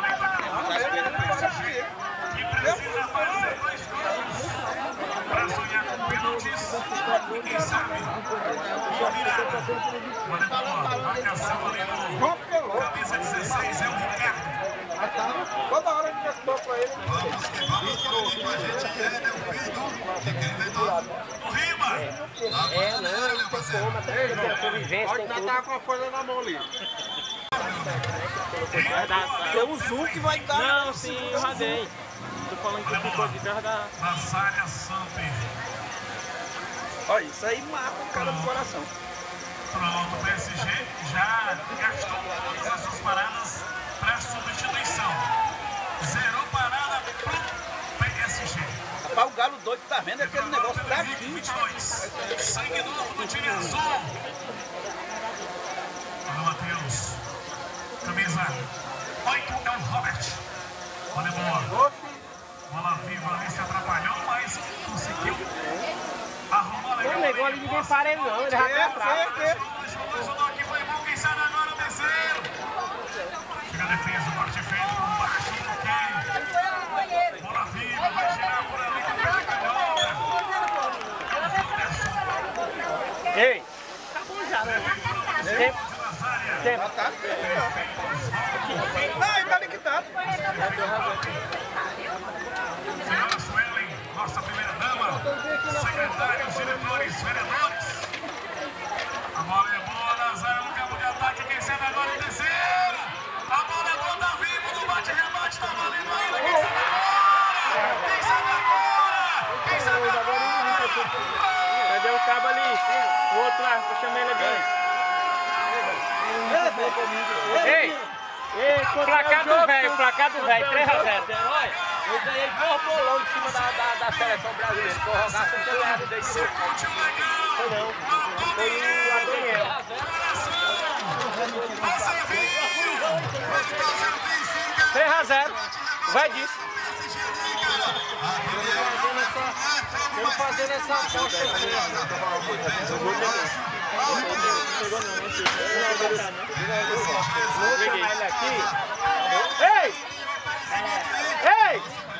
Que precisa fazer dois gols para sonhar com pênaltis. E quem sabe, uma virada. Olha a marcação ali no camisa dezesseis, é o Ricardo. Toda hora que eu dou pra ele. Vamos que vamos, que aqui com a gente é o filho de quem Feitosa. O Rima! É, não, não tem como, até porque tem a convivência, Pode tem tudo. estar com a folha na mão ali. Vai dar- Tem um zoom que vai dar. Não, sim, eu já dei. Tô falando que ficou de trás da... Nazária Santos. Olha, isso aí mata o cara do coração. Pronto, o P S G já gastou todas as suas paradas para substituição. Zerou parada pro P S G. Rapaz, o Galo doido tá vendo aquele negócio daqui. vinte e dois. Sangue novo do time azul. Olha o Matheus. Camisa oito é o Robert. Olha a bola. Bola viva ali, se atrapalhou, mas conseguiu arrumar legal. O negócio ali ninguém para ele não, ele já tá atrás. Ajudou, ajudou aqui, foi bom. Quem sabe agora o terceiro. Chega a defesa, parte feito por baixo, ok. Bola viva, vai girar por ali com o pé de canhota. Ei! Acabou já, né? Tempo. Tempo. Não, ele tá liquidado. Senhora Suelen, nossa primeira dama, secretários, diretores, vereadores. A bola é boa, Nazário no campo de ataque, quem sabe agora o terceiro. A bola é boa, tá vivo, no bate-rebate, tá valendo ainda, quem sabe agora? Quem sabe agora? Quem sabe agora? Cadê o cabo ali? O outro lá, eu chamei ele bem. Ei! Ei, placar do velho, placar do velho, três a zero. Eu ganhei dois bolões em cima da, da, da seleção brasileira. Se eu rogasse, eu teria errado desse jogo. Foi não. Foi o Adoniel. três a zero. Vai disso. Estamos fazendo essa aposta aqui. Vou chamar ele aqui. Ei! Ei!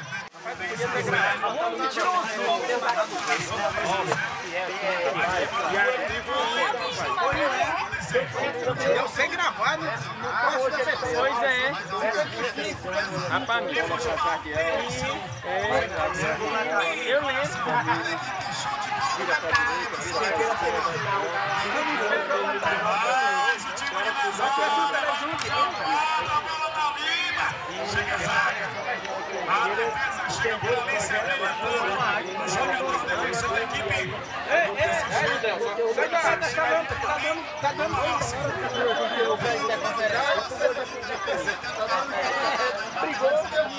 Eu sei gravar, né? Não posso dar pessoa. Pois é. Rapaz, me eu lembro. Chega essa área. A defesa chega por ali, se abrilha o jogador defensor da equipe. Ei, ei, sai da reta, tá dando, tá dando, tá dando. Brigou,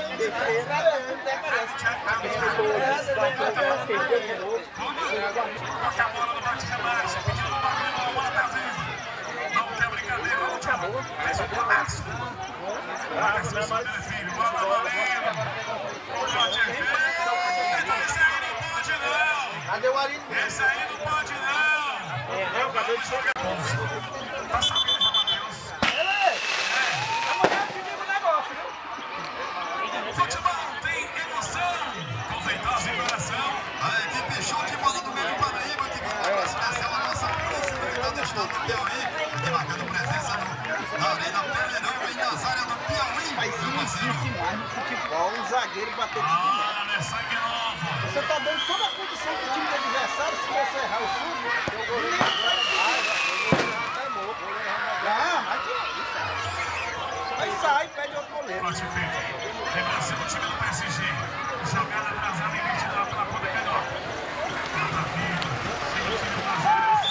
Toca a bola no bate-rebate, pedindo no bagulho, a bola tá viva. Não quer brincadeira, não tinha bola. Faz o golaço. Atenção, Sandro Filho, bola valendo. O Jorge Ferreira, então isso aí não pode não. Cadê o Ari? Esse aí não pode não. É, não, acabei de chegar. Tá sabendo, Matheus? Amanhã eu te digo o negócio, viu? Futebol tem emoção. Com Feitosa e Coração. A equipe show de bola do meio Paraíba, que vai para a especial a nossa polícia militar do estado do Piauí, aqui marcando presença no, na Arena Perneirão e nas áreas do Piauí. Mas não existe mais no futebol um zagueiro bater de Ah, é sangue novo. Você tá dando toda a condição pro time do adversário, se você errar o chute, o goleiro vai Ah, mas que é isso? Aí sai, pede outro goleiro. Corte feito. Lembrança do time do P S G. Jogada atrasada e metida pela ponta menor. Corta viva. Tem o time das áreas.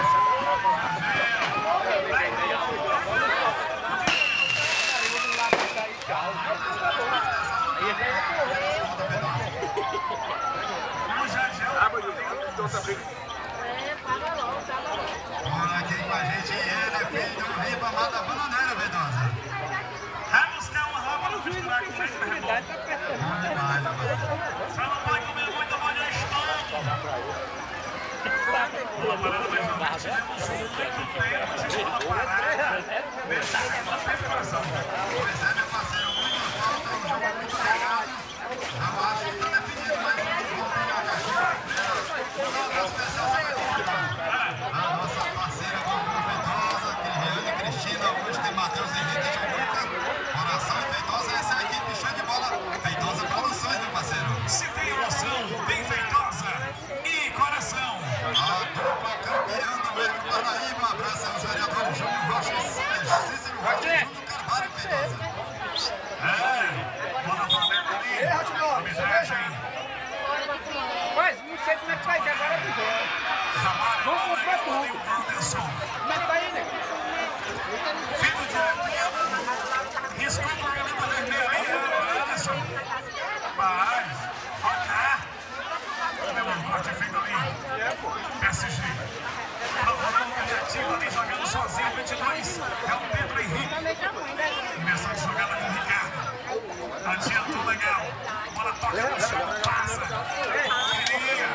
Olha aqui com a gente, ele, filho do Riba, mata a bananeira, Vedosa. Vai buscar uma roupa no costurar com esse meu irmão. Bom demais, rapaz. Só não pode comer muito, pode é estômago. Uma parada mais ou menos. Tivemos um muito tempo de bola parada. Metade da preparação. Pois é, meu parceiro, muito falta, um jogo muito legal. Eu acho que está definido mais um futebol de Macaxeira. Uma especial a nossa parceira do Feitosa, Cristiane, Cristina, Augusto e Matheus Henrique de Luca. Coração e Feitosa, essa é a equipe show de bola. Feitosa Produções, meu parceiro. Se tem emoção, tem Feitosa e Coração. A dupla campeã do meio do Paraíba, abraça os vereadores Júnior Rocha e Cícero Rocha do Carvalho, Feitosa. É, bola valendo ali. Arbitragem. Mas não sei como é que vai ser agora do jogo. Vamos comprar tudo. Anderson. Como é que tá aí, né? Filho de Aquino. Riscou o programa vermelho aí, Anderson. Mas, olha cá. Meu corte feito ali. P S G. Procurando o objetivo ali, jogando sozinho, vinte e dois. É o Pedro Henrique. Começou a jogada com o Ricardo. Adiantou legal. Bola toca no chão, passa. Queria.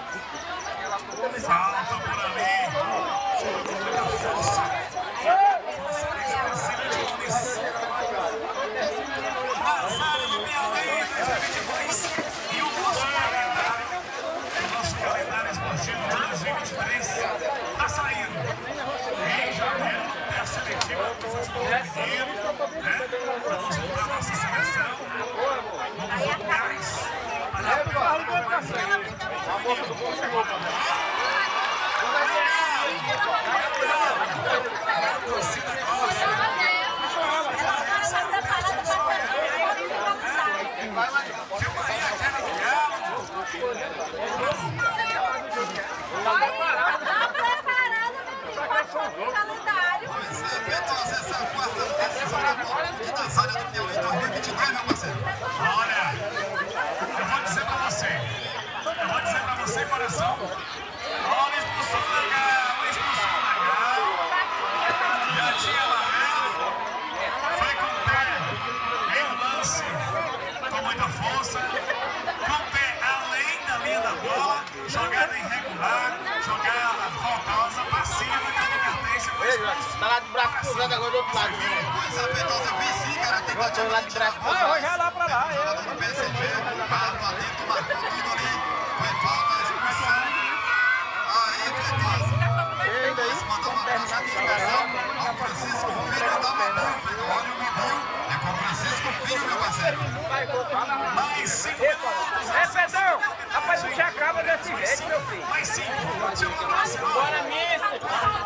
Falta por ali. Muita força. Força expansiva de Nunes. Nazário do Piauí, dois mil e vinte e dois. E o nosso calendário, o nosso calendário esportivo de dois mil e vinte e três está saindo. Em janeiro, é a seletiva do futebol mineiro, né? Vamos para a nossa seleção. Vamos atrás. Para a moça do bom chegou também. Pois é, Feitosa, essa é a quarta decisão da bola de Nazário do Piauí dois mil e vinte e dois, meu parceiro. Olha, eu vou dizer pra você, eu vou dizer pra você, Coração, olha a expulsão legal, a expulsão legal, já tinha amarelo, foi com o pé, em um lance, com muita força, com o pé além da linha da bola, jogada irregular, jogada faltosa, passiva, que não pertence, foi expulso. Tá lá de braço cruzado agora do outro lado. Pois é, Feitosa, eu vi sim, cara, tentativa lá de de tirar braço por cruzado. trás. Ah, vai lá pra lá, eu. Jogador do P S G, parado atento, marcou tudo ali, foi falta, expulsão. Aí, Feitosa. Mas mandou uma abraço aqui especial ao Francisco Filho da Mabil, olha o Mabil, é com o Francisco Filho, meu parceiro. Mais cinco minutos. É, Pedrão, rapaz, você acaba desse jeito, meu filho. Mais cinco. Chama o próximo. Bora, mister.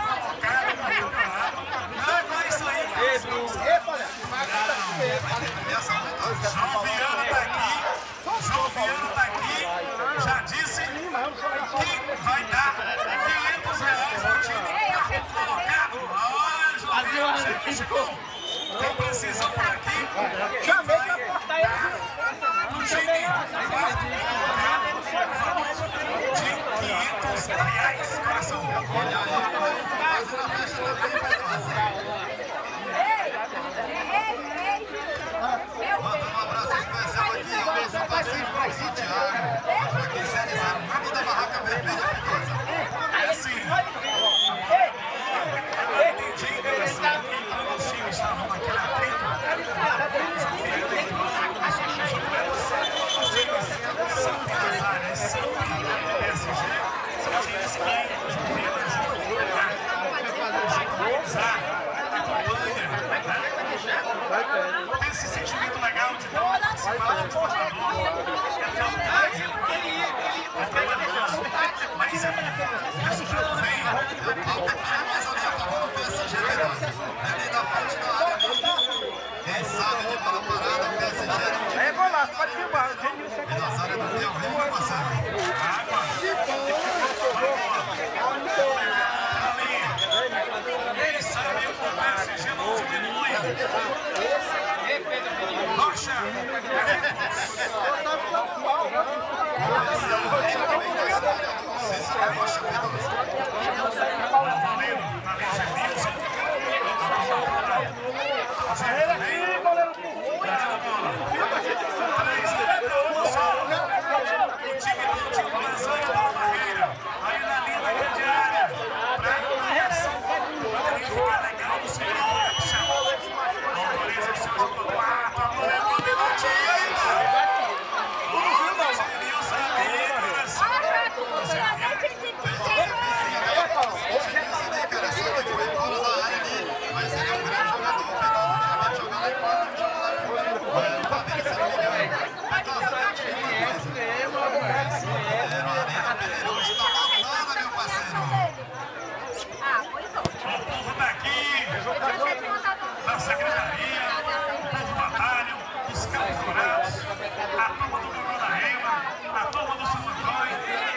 Não vai sair. Epa, olha. Essa luta, João Viana tá aqui. João Viana tá aqui. Já disse que vai dar quinhentos reais pro time colocado. Olha, João Viana. Tem precisão por aqui. Chamei pra cortar ele. No time. De quinhentos reais. Coração. olha aí, faz uma festa também, Feitosa. Manda um abraço especial aqui ao nosso parceiro, o Thiago. Aqui em Série zero, Mundo da Barraca ali na frente da área. Quem sabe de bola parada, P S G. É golaço, pode filmar. E Nazário do Piauí, meu parceiro. Quem sabe o P S G não diminui. Rocha. Da secretaria, o povo batalha, os carros dourados, a turma do Guru da Rema, a turma do Santo Antônio,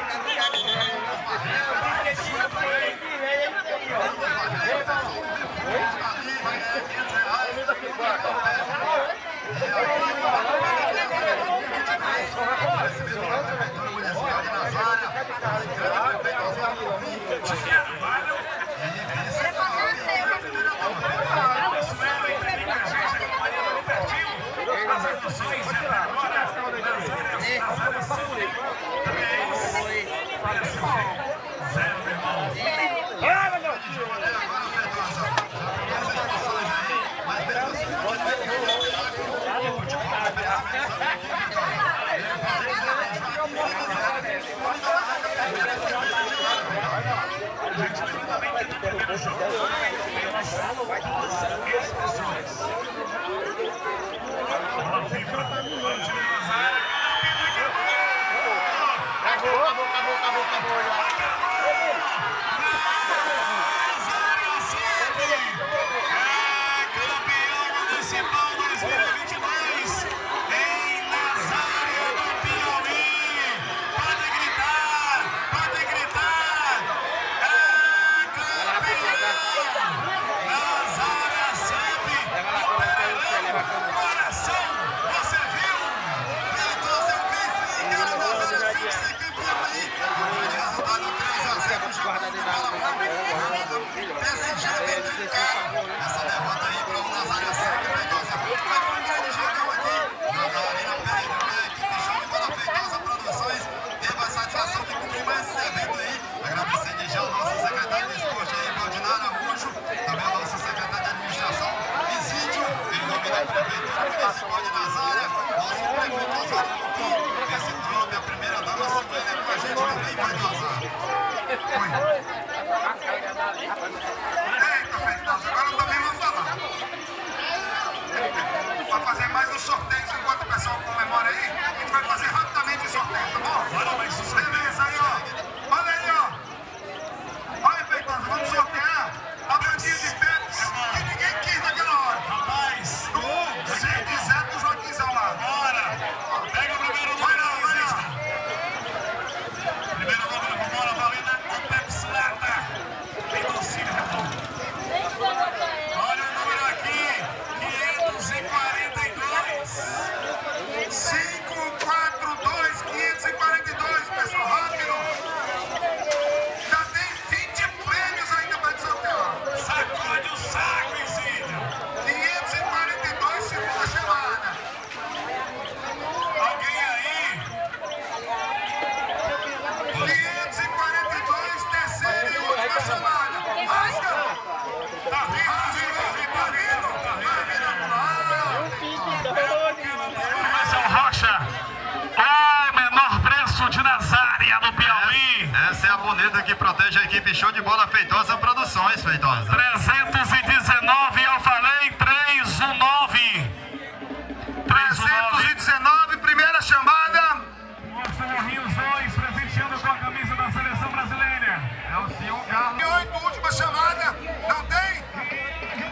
Que protege a equipe Show de Bola Feitosa Produções, Feitosa. trezentos e dezenove, eu falei, trezentos e dezenove. trezentos e dezenove, primeira chamada. Mostra o Rio dois, presenteando com a camisa da seleção brasileira. É o Sil Carlos. oito, última chamada. Não tem?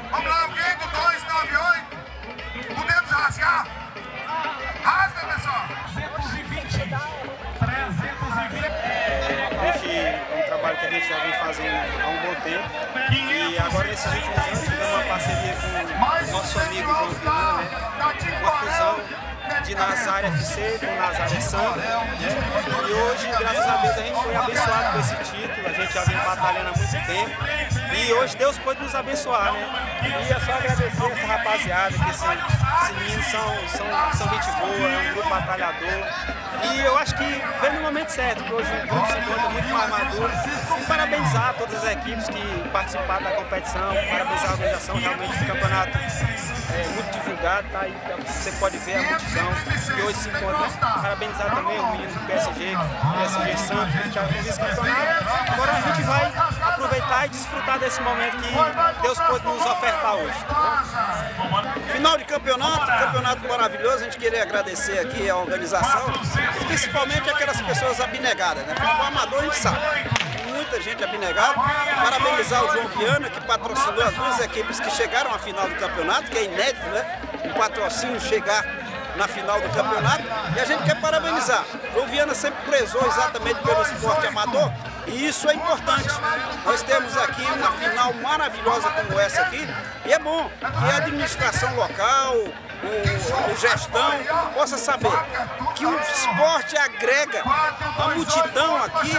Nazário F C, com o Nazário Samba, né? E hoje, graças a Deus, a gente foi abençoado com esse título, a gente já vem batalhando há muito tempo. E hoje Deus pôde nos abençoar, né? E é só agradecer essa rapaziada, que esses, esses meninos são, são, são gente boa, é um grupo batalhador. E eu acho que veio no momento certo, que hoje o grupo se encontra muito mais maduro. E parabenizar todas as equipes que participaram da competição, parabenizar a organização realmente do campeonato. É muito divulgado, tá aí, você pode ver a multidão que hoje se encontra. Parabenizar também o menino do P S G, P S G Santos, que já fez esse campeonato. Agora a gente vai aproveitar e desfrutar desse momento que Deus pode nos ofertar hoje. Final de campeonato, campeonato maravilhoso. A gente queria agradecer aqui a organização, e principalmente aquelas pessoas abnegadas, né? Futebol amador a gente sabe. Muita gente abnegada. Parabenizar o João Viana, que patrocinou as duas equipes que chegaram à final do campeonato, que é inédito, né? Um patrocínio chegar na final do campeonato. E a gente quer parabenizar. O João Viana sempre prezou exatamente pelo esporte amador, e isso é importante. Nós temos aqui uma final maravilhosa como essa aqui, e é bom que a administração local, o, o gestão, possa saber que o esporte agrega a multidão aqui,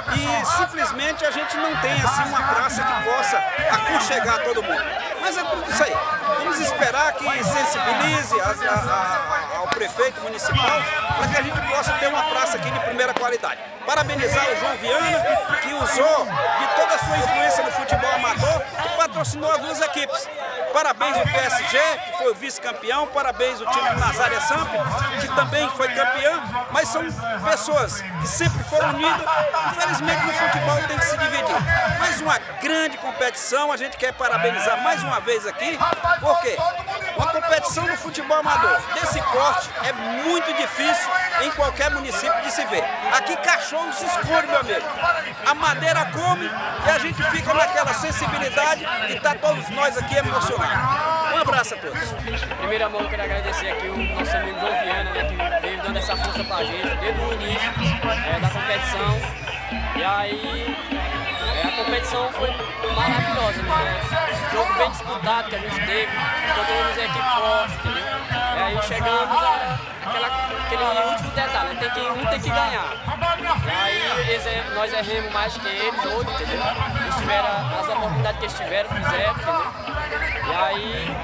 e simplesmente a gente não tem assim uma praça que possa aconchegar todo mundo. Mas é tudo isso aí. Vamos esperar que sensibilize a, a, a, ao prefeito municipal para que a gente possa ter uma praça aqui de primeira qualidade. Parabenizar o João Viana, que usou de toda a sua influência no futebol amador e patrocinou as duas equipes. Parabéns ao P S G, que foi o vice-campeão, parabéns ao time do Nazário Samp, que também foi campeão, mas são pessoas que sempre foram unidas. Infelizmente no futebol tem que se dividir. Mas uma grande competição, a gente quer parabenizar mais uma vez aqui, porque uma competição no futebol amador desse porte é muito difícil em qualquer município de se ver. Aqui cachorro se esconde, meu amigo. A madeira come e a gente fica naquela sensibilidade e tá todos nós aqui emocionados. Um abraço a todos. Primeiro, amor, eu quero agradecer aqui o nosso amigo João Viana, né, que veio dando essa força pra gente desde o início é, da competição. E aí, é, a competição foi maravilhosa, né? Jogo bem disputado que a gente teve, encontramos a equipe forte, entendeu? E aí chegamos a aquela, aquele último detalhe, né? Tem que, um tem que ganhar. E aí eles, nós erramos mais que eles hoje, entendeu? Eles tiveram as oportunidades que eles tiveram, fizeram, entendeu? E aí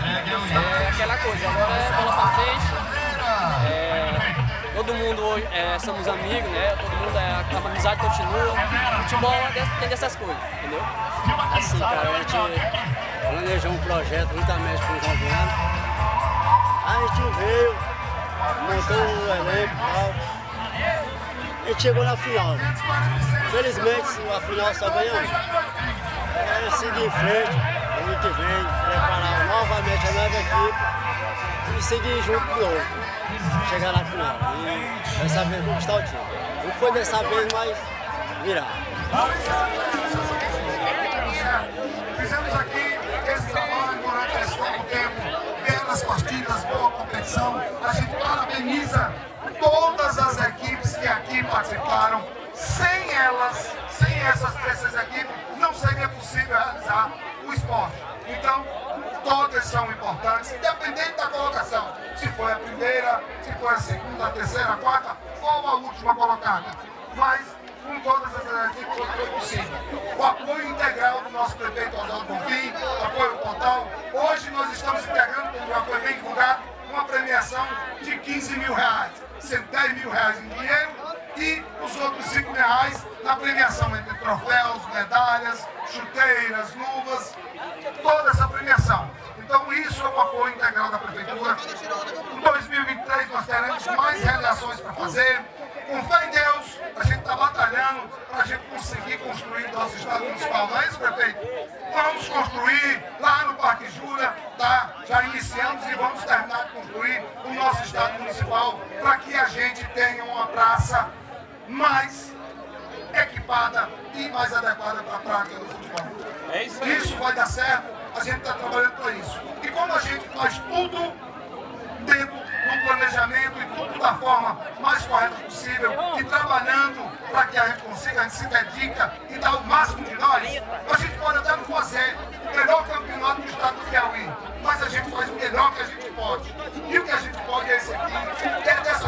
é aquela coisa, agora é bola pra frente. É, todo mundo hoje é, somos amigos, né? Todo mundo, é, a amizade continua. Futebol tem dessas coisas, entendeu? Assim, cara, a gente planejou um projeto juntamente com o João Viana. A gente veio, montou o elenco e tal. A gente chegou na final. Infelizmente, a final só ganhou um. É seguir em frente, a gente vem preparar novamente a nova equipe e seguir junto de novo. Chegar na final e dessa vez conquistar o time. Não foi dessa vez, mas virar. Fizemos aqui esse trabalho durante esse pouco tempo, belas partidas, boa competição. A gente parabeniza todas as equipes que aqui participaram. Sem elas, sem essas essas equipes, não seria possível realizar o esporte. Então, todas são importantes, independente da colocação. Se foi a primeira, se foi a segunda, a terceira, a quarta ou a última colocada. Mas, com todas as equipes, foi possível. O apoio integral do nosso prefeito Oswaldo Bonfim, o apoio total. Hoje nós estamos integrando, como já foi bem divulgado, uma premiação de quinze mil reais. Sendo dez mil reais em dinheiro e os outros cinco mil reais na premiação entre troféus, medalhas, chuteiras, luvas, toda essa premiação. Então isso é o apoio integral da Prefeitura. Em dois mil e vinte e três nós teremos mais realizações para fazer. Com fé em Deus, a gente está batalhando para a gente conseguir construir nosso estado municipal. Não é isso, prefeito? Vamos construir lá no Parque Jura, tá? Já iniciamos e vamos terminar de construir o nosso estado municipal para que a gente tenha uma praça mais equipada e mais adequada para a prática do futebol. É isso aí. Isso vai dar certo, a gente está trabalhando para isso. E como a gente faz tudo dentro do planejamento e tudo da forma mais correta possível e trabalhando para que a gente consiga, a gente se dedica e dá o máximo de nós, a gente pode até não fazer o melhor campeonato do estado do Piauí, mas a gente faz o melhor que a gente pode. E o que a gente pode é esse aqui, é dessa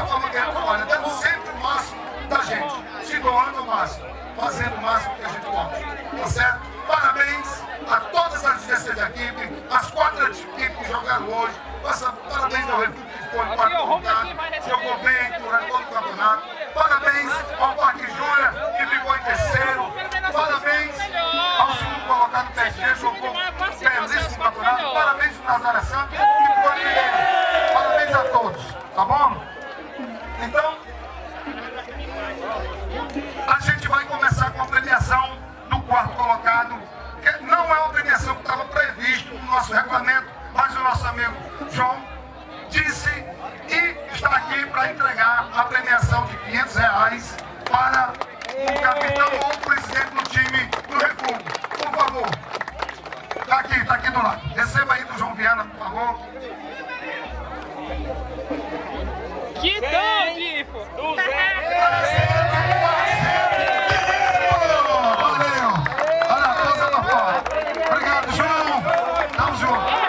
cada time que jogaram hoje. Passa, parabéns ao Refúgio que ficou em quarto lugar, jogou bem durante todo o campeonato. Parabéns ao Parque Júlia, que ficou em terceiro. Parabéns ao segundo colocado P S G, jogou belíssimo campeonato. Parabéns ao Nazaré Santos, que ficou em primeiro. Parabéns a todos, tá bom? Então, a gente vai começar com a premiação do quarto colocado, que não é uma premiação que estava previsto no nosso regulamento, mas o nosso amigo João disse e está aqui para entregar a premiação de quinhentos reais para o capitão ou o presidente do time do Refúgio. Por favor. Está aqui, está aqui do lado. Receba aí do João Viana, por favor. Que tal, Grifo? Valeu! Olha a coisa pra fora. Obrigado, João. Tamo junto.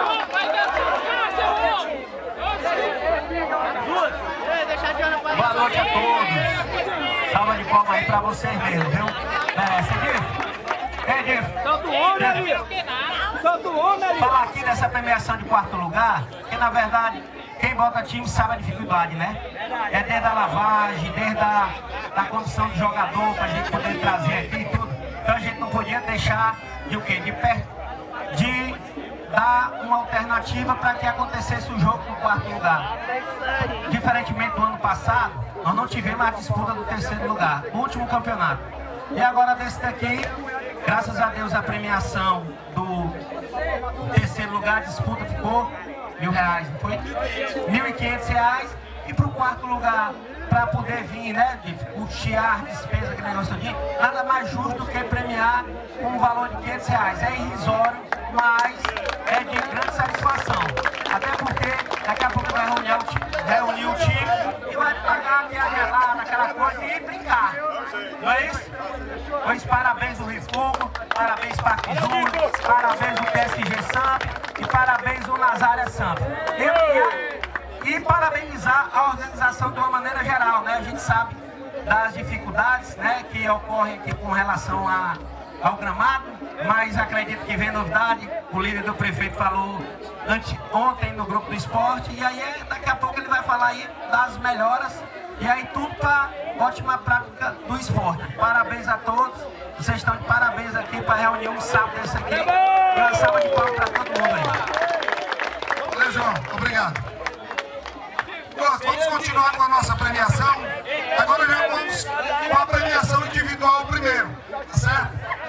Boa noite a todos. Salva de palmas aí pra vocês mesmo, viu? Merece, Gif? Ei, Gif? Solta o homem ali! Solta o homem ali! Falar aqui dessa premiação de quarto lugar, que na verdade, quem bota time sabe a dificuldade, né? É desde a lavagem, desde a da condição de jogador, pra gente poder trazer aqui e tudo. Então a gente não podia deixar de o quê? De pé, de dar uma alternativa para que acontecesse o jogo no quarto lugar. Diferentemente do ano passado, nós não tivemos a disputa do terceiro lugar, no último campeonato. E agora desse daqui, graças a Deus a premiação do terceiro lugar, a disputa ficou mil reais, não foi? Mil e quinhentos reais. E para o quarto lugar, para poder vir, né, de custear despesa, aquele negócio todinho, nada mais justo do que premiar com um valor de quinhentos reais. É irrisório, mas é de grande satisfação. Até porque daqui a pouco vai reunir o time, reunir o time e vai pagar aquela gelada, aquela coisa e brincar. Não é isso? Pois parabéns do Refúgio, parabéns Parque Júnior, parabéns do P S G Santos e parabéns do Nazaré Santos. E, e parabenizar a organização de uma maneira geral, né? A gente sabe das dificuldades, né, que ocorrem aqui com relação a, ao gramado, mas acredito que vem novidade. O líder do prefeito falou ante, ontem no grupo do esporte, e aí daqui a pouco ele vai falar aí das melhoras, e aí tudo para ótima prática do esporte. Parabéns a todos, vocês estão de parabéns aqui para a reunião um sábado desse aqui, e uma salva de palmas para todo mundo aí. Valeu, João, obrigado. Pronto, vamos continuar com a nossa premiação. Agora já vamos com a premiação individual primeiro, tá certo?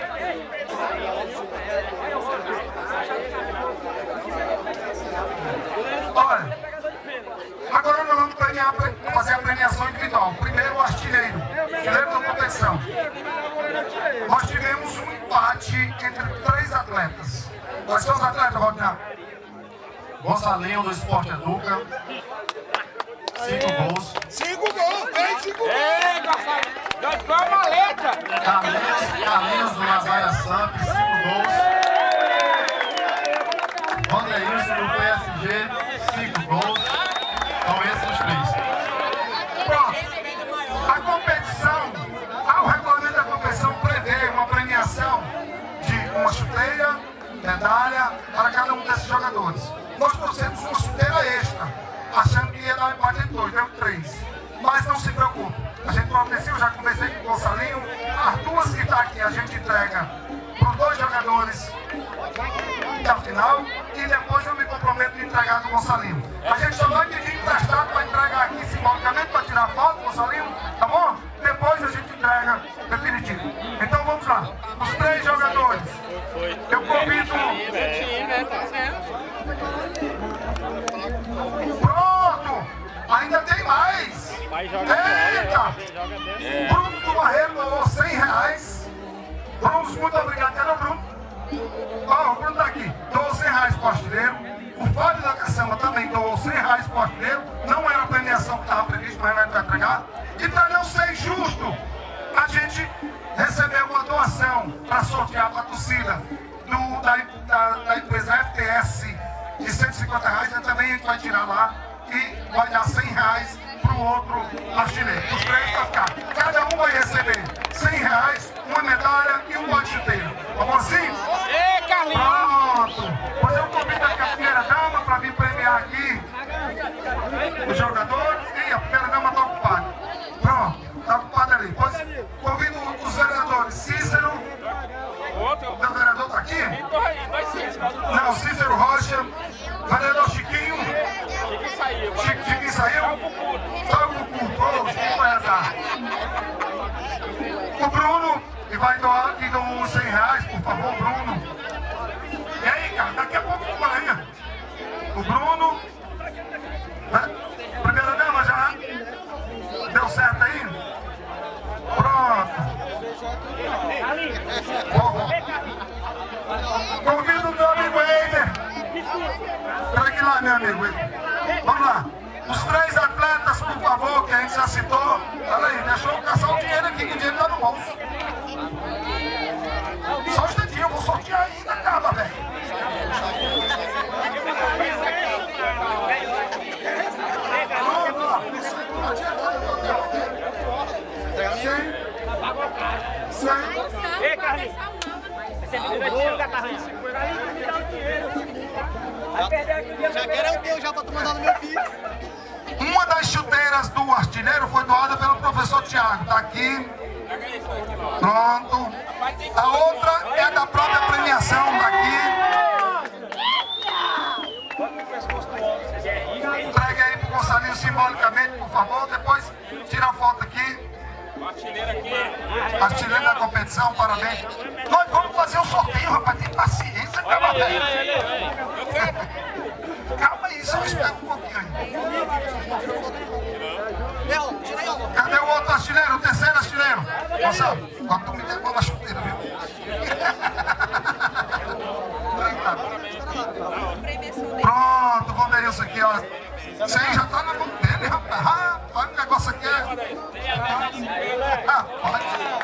Olha, agora nós vamos premiar, fazer a premiação individual. Primeiro o artilheiro, artilheiro da competição. Nós tivemos um empate entre três atletas. Quais são os atletas, Valdinar? Gonçalinho do Esporte Educa, cinco gols. Cinco gols, tem cinco gols. Ei, Gonçalo! Nós foi uma letra! Carlinhos, Carlinhos do Nazaré Santos, cinco gols. Vanderilson do P S G, cinco gols. Então esses os três. Pronto. A competição, o regulamento da competição prevê uma premiação de uma chuteira, medalha para cada um desses jogadores. Nós trouxemos uma chuteira extra, achando que ia dar um empate em dois, deu três. Mas não se preocupe, a gente prometeu, já conversei com o Gonçalinho, as duas que estão aqui a gente entrega para os dois jogadores até a final, e depois eu me comprometo de entregar do Gonçalinho. A gente só vai pedir emprestado para entregar aqui simbolicamente, para tirar foto, Gonçalinho, tá bom? Depois a gente entrega definitivo. Então vamos lá, os três jogadores. Eu convido... Pronto! Ainda tem mais! Eita! Bruno do Barreiro doou cem reais. Bruno, muito obrigado. Cadê o Bruno? Ó, o Bruno tá aqui. Doou cem reais pro artilheiro. O Fábio da Caçamba também doou cem reais pro artilheiro. Não era a premiação que estava prevista, mas nós vai entregar. E para não ser injusto, a gente recebeu uma doação para sortear para a torcida do, da, da, da empresa F T S de cento e cinquenta reais. E também a gente vai tirar lá e vai dar cem reais para o outro artilheiro. Os três vai ficar. Cada um vai receber cem reais, uma medalha e um bote chuteiro. Vamos assim? Ei, Carlinhos! Pronto! Pois eu convido aqui a primeira vai doar aqui dos cem reais, por favor, Bruno. E aí, cara, daqui a pouco tu ganha. O Bruno, né? Primeira dama já deu certo aí? Pronto. Convido o meu amigo Eider. Traga lá, meu amigo. Vamos lá. Os três atletas, por favor, que a gente já citou. Olha aí, deixa eu caçar o dinheiro aqui, que o dinheiro tá no bolso. Só um instantinho, eu vou sortear ainda, acaba, velho. Ei, Carlinhos. Você me deu dinheiro, Carlinhos. Já quero é o teu, já pra tu mandar no meu filho. Uma das chuteiras do artilheiro foi doada pelo professor Tiago. Tá aqui. Pronto. A outra é da própria premiação. Tá aqui. Entregue aí pro Gonçalinho simbolicamente, por favor. Depois tira a foto aqui. Artilheiro da competição, parabéns. Nós vamos fazer um sorteio, rapaz. Tem paciência, calma aí. Calma aí, só espera um pouquinho aí. Cadê o outro artilheiro, o terceiro artilheiro? Gonçalo, agora tu me devolve a chuteira, viu? Pronto, vamos ver isso aqui, ó. Isso aí já tá na mão dele, rapaz. Rapaz, o negócio aqui é... Ah, pode.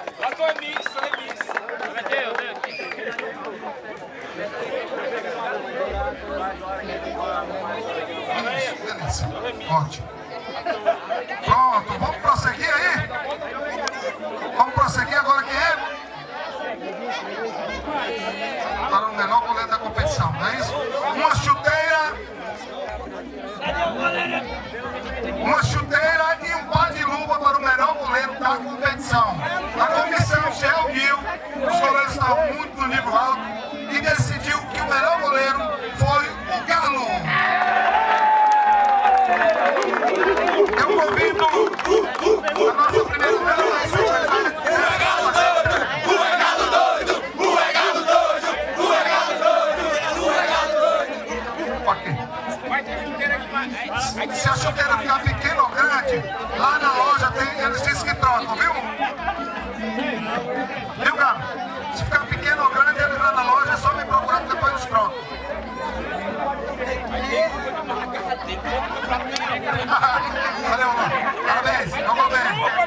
Beleza, ótimo. Pronto, vamos prosseguir aí? Vamos prosseguir agora quem é? Para o melhor goleiro da competição, não é isso? Uma chuteira. Uma chuteira e um par de luva para o melhor goleiro da competição. A comissão se reuniu, os goleiros estavam muito no nível alto e decidiu que o melhor goleiro foi o Galo. Eu convido a nossa primeira delegação. O Galo doido! O Galo doido! O Galo doido! O Galo doido! Ok. Se a chuteira ficar pequena ou grande, lá na loja tem, eles dizem que trocam, viu? Viu, Galo? Se ficar pequeno ou grande, eles lá na loja, é só me procurar que depois eles trocam. Valeu, mano. Parabéns, vamos bem.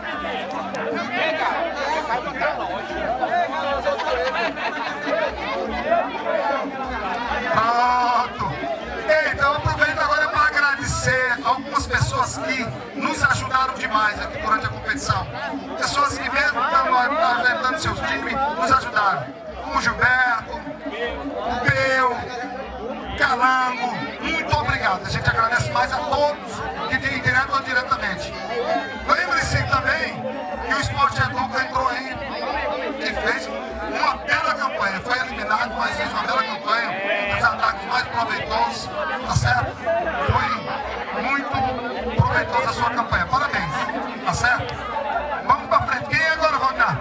Pronto. Então aproveito agora para agradecer algumas pessoas que nos ajudaram demais aqui durante a competição. Pessoas que mesmo estando alimentando seus times, nos ajudaram. Como o Gilberto, o Peu, Calango, muito obrigado. A gente agradece mais a todos que tem direto ou indiretamente. Lembre-se também que o Esporte Educa entrou aí e fez uma bela campanha. Foi eliminado, mas fez uma bela campanha. Os ataques mais proveitosos, tá certo? Foi muito proveitosa a sua campanha. Parabéns, tá certo? Vamos pra frente. Quem é agora, Rocar?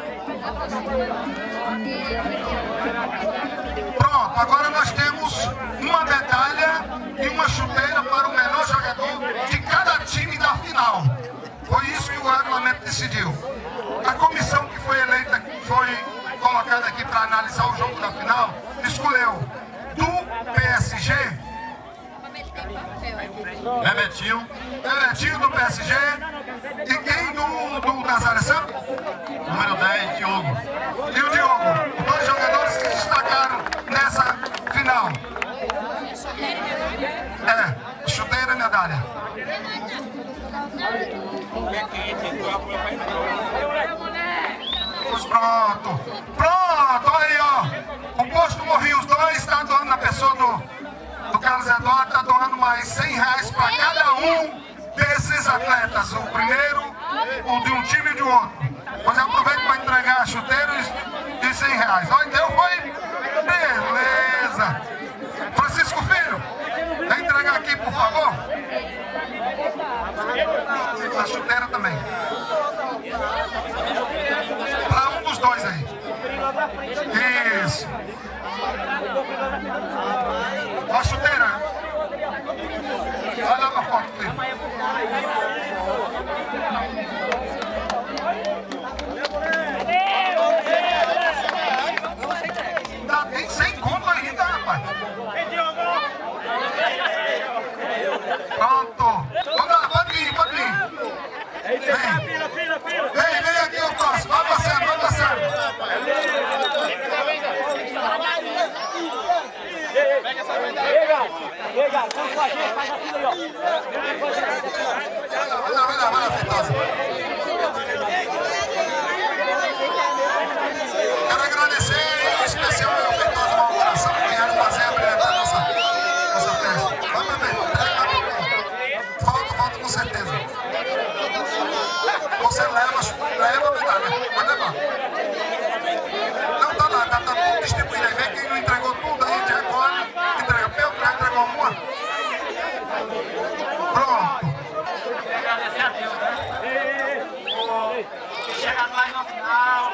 Pronto, agora nós temos uma medalha e uma chuteira para o melhor jogador de cada time da final. Foi isso que o regulamento decidiu. A comissão que foi eleita, que foi colocada aqui para analisar o jogo da final, escolheu do P S G, Bebetinho, Bebetinho do P S G, e quem do, do Nazaré Santos? Número dez, Diogo. E o Diogo, dois jogadores que se destacaram nessa final. É, chuteira e medalha. Pronto, pronto, olha aí, ó. O posto Morrinhos dois está doando na pessoa do, do Carlos Eduardo, está doando mais cem reais para cada um desses atletas. O primeiro, o de um time e de outro. Mas eu aproveito para entregar chuteiros e cem reais. Ó, então foi beleza. Francisco Filho, vem entregar aqui, por favor. A chuteira também. Para um dos dois aí. Pronto. Vamos lá, pode vir, pode vir. Vem, Fila, fila, fila. vem, vem aqui o próximo. Vai passando, vai passando. Pega essa medalha. Legal, legal. Vamos com a gente, faz a fila aí, ó. Vai lá, vai lá, vai lá, Feitosa. Quero agradecer em especial ao Feitosa uma oração que vieram fazer a brilhantar nossa, nossa festa. Vai, vai, vai. Falta, falta com certeza. Você leva, leva a medalha. Vai levar. Não, tá lá, tá, tá tudo distribuído aí. Vem quem não entregou tudo aí, de recolhe. Entrega Pedro, já entregou uma. Pronto. Agradecer a Deus, né? Por chegar mais no final.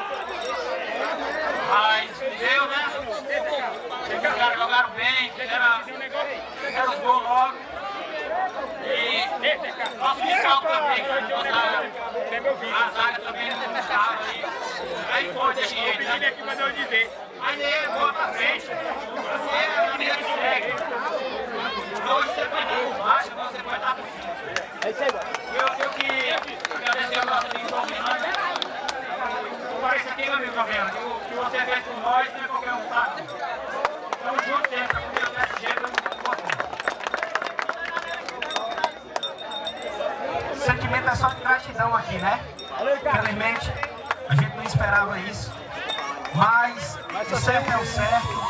Mas Deus, né? Os caras jogaram bem, fizeram, fizeram os gols logo. E nosso fiscal também, cara, a zaga também necessitava aí. Aí foi desse jeito, né? Mas ele boa pra frente. Você é a maneira que segue. Hoje você vai estar por baixo, você vai estar por cima. Eu tenho que agradecer ao nosso amigo João Fernando. Agora isso aqui, meu amigo João Fernando, que você vem com nós, não é qualquer um, tá? Estamos juntos sempre, a comida do P S G, eu O sentimento é só de gratidão aqui, né? Infelizmente, a gente não esperava isso, mas o certo é o certo.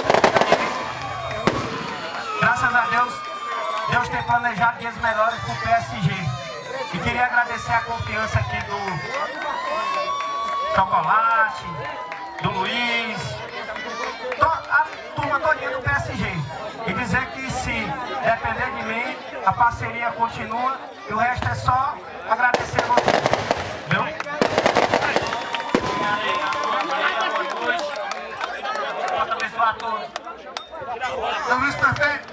Graças a Deus, Deus tem planejado dias melhores para o P S G. E queria agradecer a confiança aqui do Chocolate, do Luiz, a turma todinha do P S G. E dizer que se depender de mim, a parceria continua e o resto é só agradecer a vocês. Viu? Pode abençoar a todos. Então, Luiz Prefeito.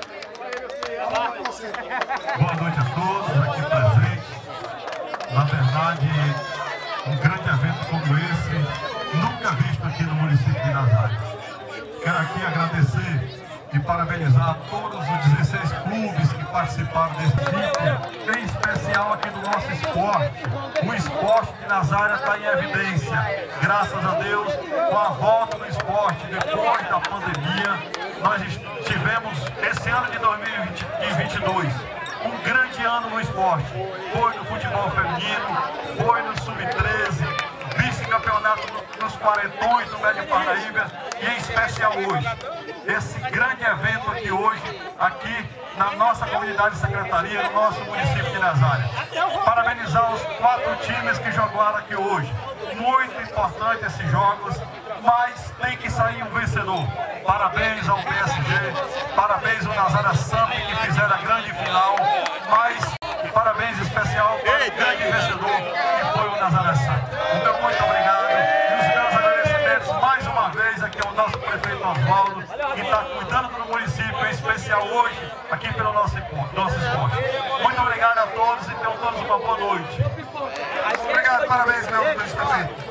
Boa noite a todos aqui presentes. Na verdade, um grande evento como esse, nunca visto aqui no município de Nazaré. Quero aqui agradecer e parabenizar todos os dezesseis clubes que participaram desse ciclo, em especial aqui do nosso esporte. O esporte de Nazaré está em evidência. Graças a Deus, com a volta do esporte depois da pandemia, nós tivemos esse ano de dois mil e vinte e dois um grande ano no esporte. Foi no futebol feminino, foi no sub treze, vice-campeonato nos quarentões do Médio Parnaíba e em especial hoje. Esse grande evento aqui hoje, aqui na nossa comunidade de secretaria, no nosso município de Nazaré. Parabenizar os quatro times que jogaram aqui hoje. Muito importante esses jogos, mas tem que sair um vencedor. Parabéns ao P S G, parabéns ao Nazaré Samp que fizeram a grande final, mas parabéns especial para o grande vencedor que foi o Nazaré Samp. Então, muito obrigado. E os meus agradecimentos mais uma vez aqui ao nosso prefeito Oswaldo, que está cuidando do município, em especial hoje, aqui pelo nosso, nosso esporte. Muito obrigado a todos e tenham todos uma boa noite. Obrigado, parabéns, meu vice-prefeito.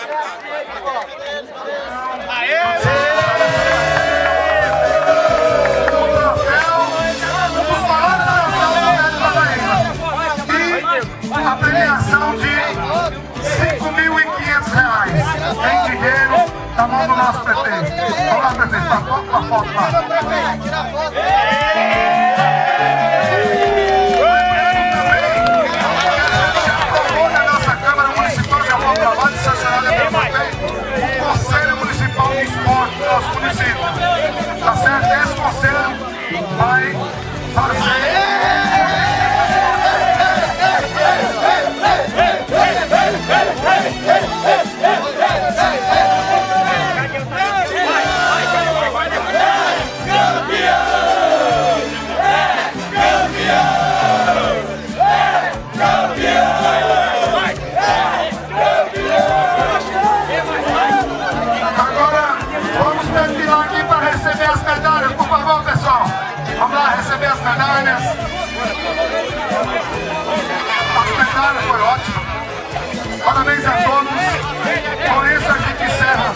A premiação de cinco mil e quinhentos reais em dinheiro na mão do nosso prefeito. Vamos lá, prefeito, tá foto com a foto lá. Já formou na nossa Câmara Municipal de aprovado e sancionado pelo prefeito o Conselho Municipal de Esporte do nosso município. Tá certo? Esse conselho vai fazer. Agora vamos perfilar aqui para receber as medalhas, por favor, pessoal. Vamos lá receber as medalhas. As medalhas foi ótimo. Parabéns a todos. Com isso a gente encerra.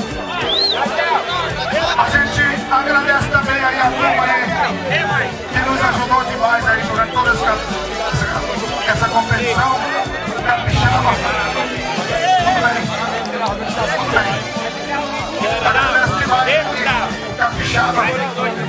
A gente agradece também aí a turma aí que nos ajudou demais aí durante todo esse caminho.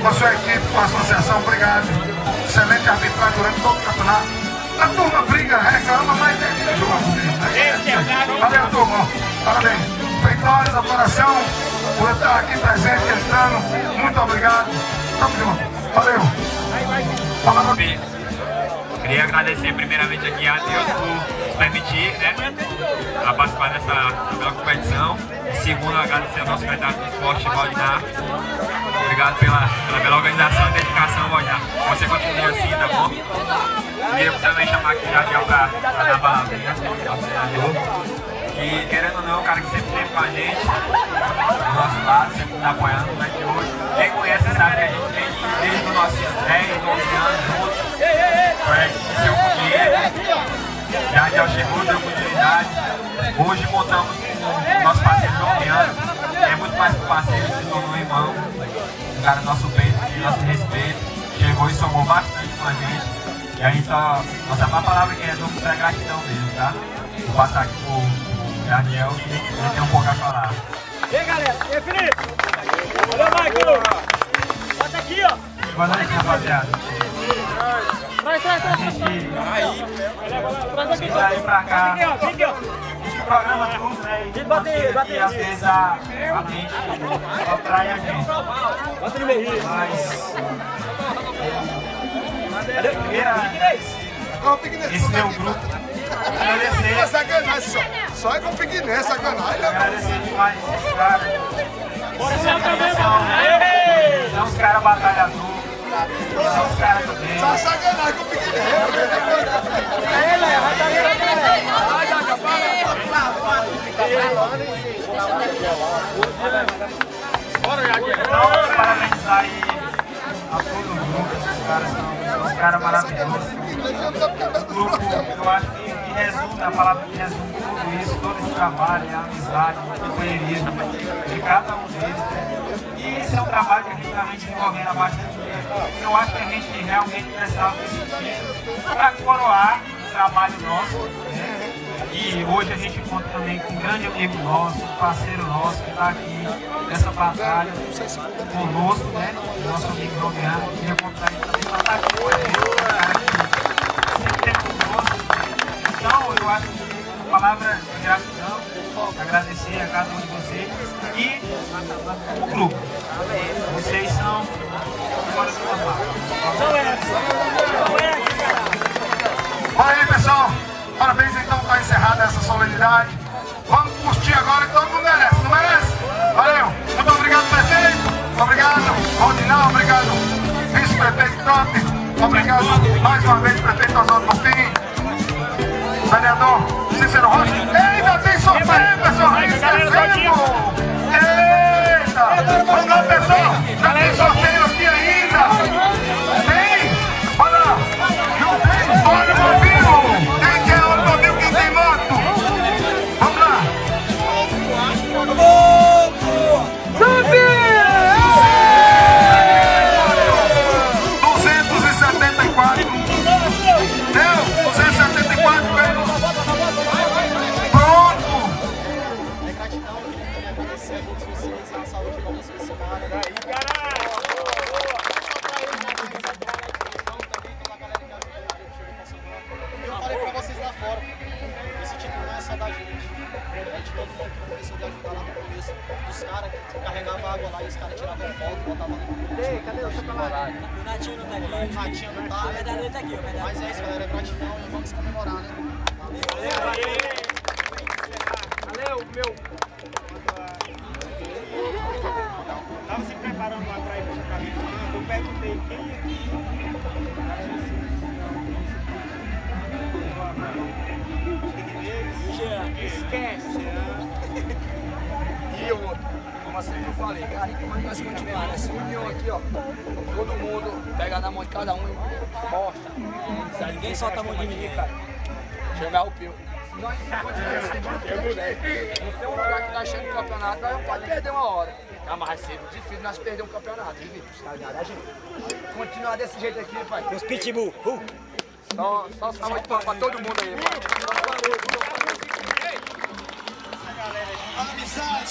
com a sua equipe, com a associação, obrigado. Excelente arbitragem durante todo o campeonato. A turma briga, reclama, mas é jogo. Valeu, turma. Parabéns. Feitores, a coração, por estar aqui presente, entrando. Muito obrigado. Tamo junto. Valeu. Fala, queria agradecer primeiramente aqui a Deus por permitir, né, a participar dessa bela competição. Segundo, agradecer ao nosso secretário de esporte, Valdinar. Obrigado pela, pela bela organização e dedicação, Valdinar. Você continua assim, tá bom? Queria também chamar aqui o Jadiel para dar palavrinha, nosso treinador. E querendo ou não, é um cara que sempre esteve com a gente, do nosso lado, sempre está apoiando, né? Que hoje, quem conhece sabe que a gente vem desde os nossos dez, doze anos juntos. Iniciou com dinheiro, Jadiel chegou, deu continuidade. Hoje montamos com o nosso parceiro João Viana, que é muito mais que parceiro, se tornou irmão. Um cara nosso peito, de nosso respeito, chegou e somou bastante com a gente. E a gente só, nossa palavra que é duplo é gratidão mesmo, tá? Vou passar aqui pro Daniel, que ele tem um pouco a falar. E aí, galera? E aí, Felipe? Valeu, Michael! Bota aqui, ó! Boa noite, rapaziada. Traz, traz, traz! A gente Traz aqui, vai vir pra cá. Vem aqui, ó, vem aqui, ó! Esse programa tudo, né? E bate aí, bate aí. E às vezes a, a mente atrai a gente. Bota no meio. Mas... Primeira, esse meu grupo. Agradecer. É sacanagem, só, só é com o Piquinés, sacanagem. Agradecer demais esses caras. São os caras batalhadores. São os caras do bem. Só sacanagem com o Piquinés. Então, parabenizar aí a todo o grupo. Esses caras são os caras maravilhosos. O grupo, eu acho que que resume, a palavra que resume tudo isso, todo esse trabalho, a amizade, o companheirismo de cada um deles. Né? E esse é um trabalho que a gente também desenvolvendo há bastante tempo. Eu acho que a gente realmente precisava desse tipo para coroar o trabalho nosso. Né? E hoje a gente conta também com um grande amigo nosso, um parceiro nosso que está aqui nessa batalha conosco, né? Nosso amigo Romeano. Queria contar ele também para estar aqui com a gente. Então, eu acho que a palavra de gratidão, agradecer a cada um de vocês e o grupo. Vocês são fora do normal. Fala aí, pessoal. Parabéns então para encerrar essa solenidade. Vamos curtir agora que todo mundo merece, não merece? Valeu. Muito obrigado, prefeito. Obrigado, Valdinal. Obrigado, vice-prefeito Top. Obrigado mais uma vez, prefeito Oswaldo Bonfim. Vereador Cícero Rocha. Eita, tem sorteio, pessoal! Esquecendo! Eita! Vamos lá, pessoal! Já tem sorteio aqui ainda! Tem? Olha lá! Não tem? Olha o Bobinho! Quem quer o Bobinho? Quem tem moto? Vamos lá! duzentos e setenta e quatro! Deu? duzentos e setenta e quatro, velho! O Natinho não tá aqui. O Natinho não tá. A medalha tá aqui, ó. Mas é isso, galera. Gratidão e vamos comemorar, né? Valeu! Valeu, meu! Tava se preparando lá pra ir pra mim. Eu perguntei quem aqui. Esquece! E eu, como assim que eu falei, cara, enquanto nós continuarmos essa união aqui, ó, todo mundo pega na mão de cada um e mostra. Ninguém solta a mão de ninguém, cara. Chegar o pio. Nós continuamos assim, não tem um lugar que nós chegamos no campeonato, nós não pode perder uma hora. Ah, mas vai ser difícil nós perder um campeonato, viu, Vitor? A gente continuar desse jeito aqui, pai. Os pitbull. Uh. Só, só saúde pra, pra todo mundo aí, pai. Amizade.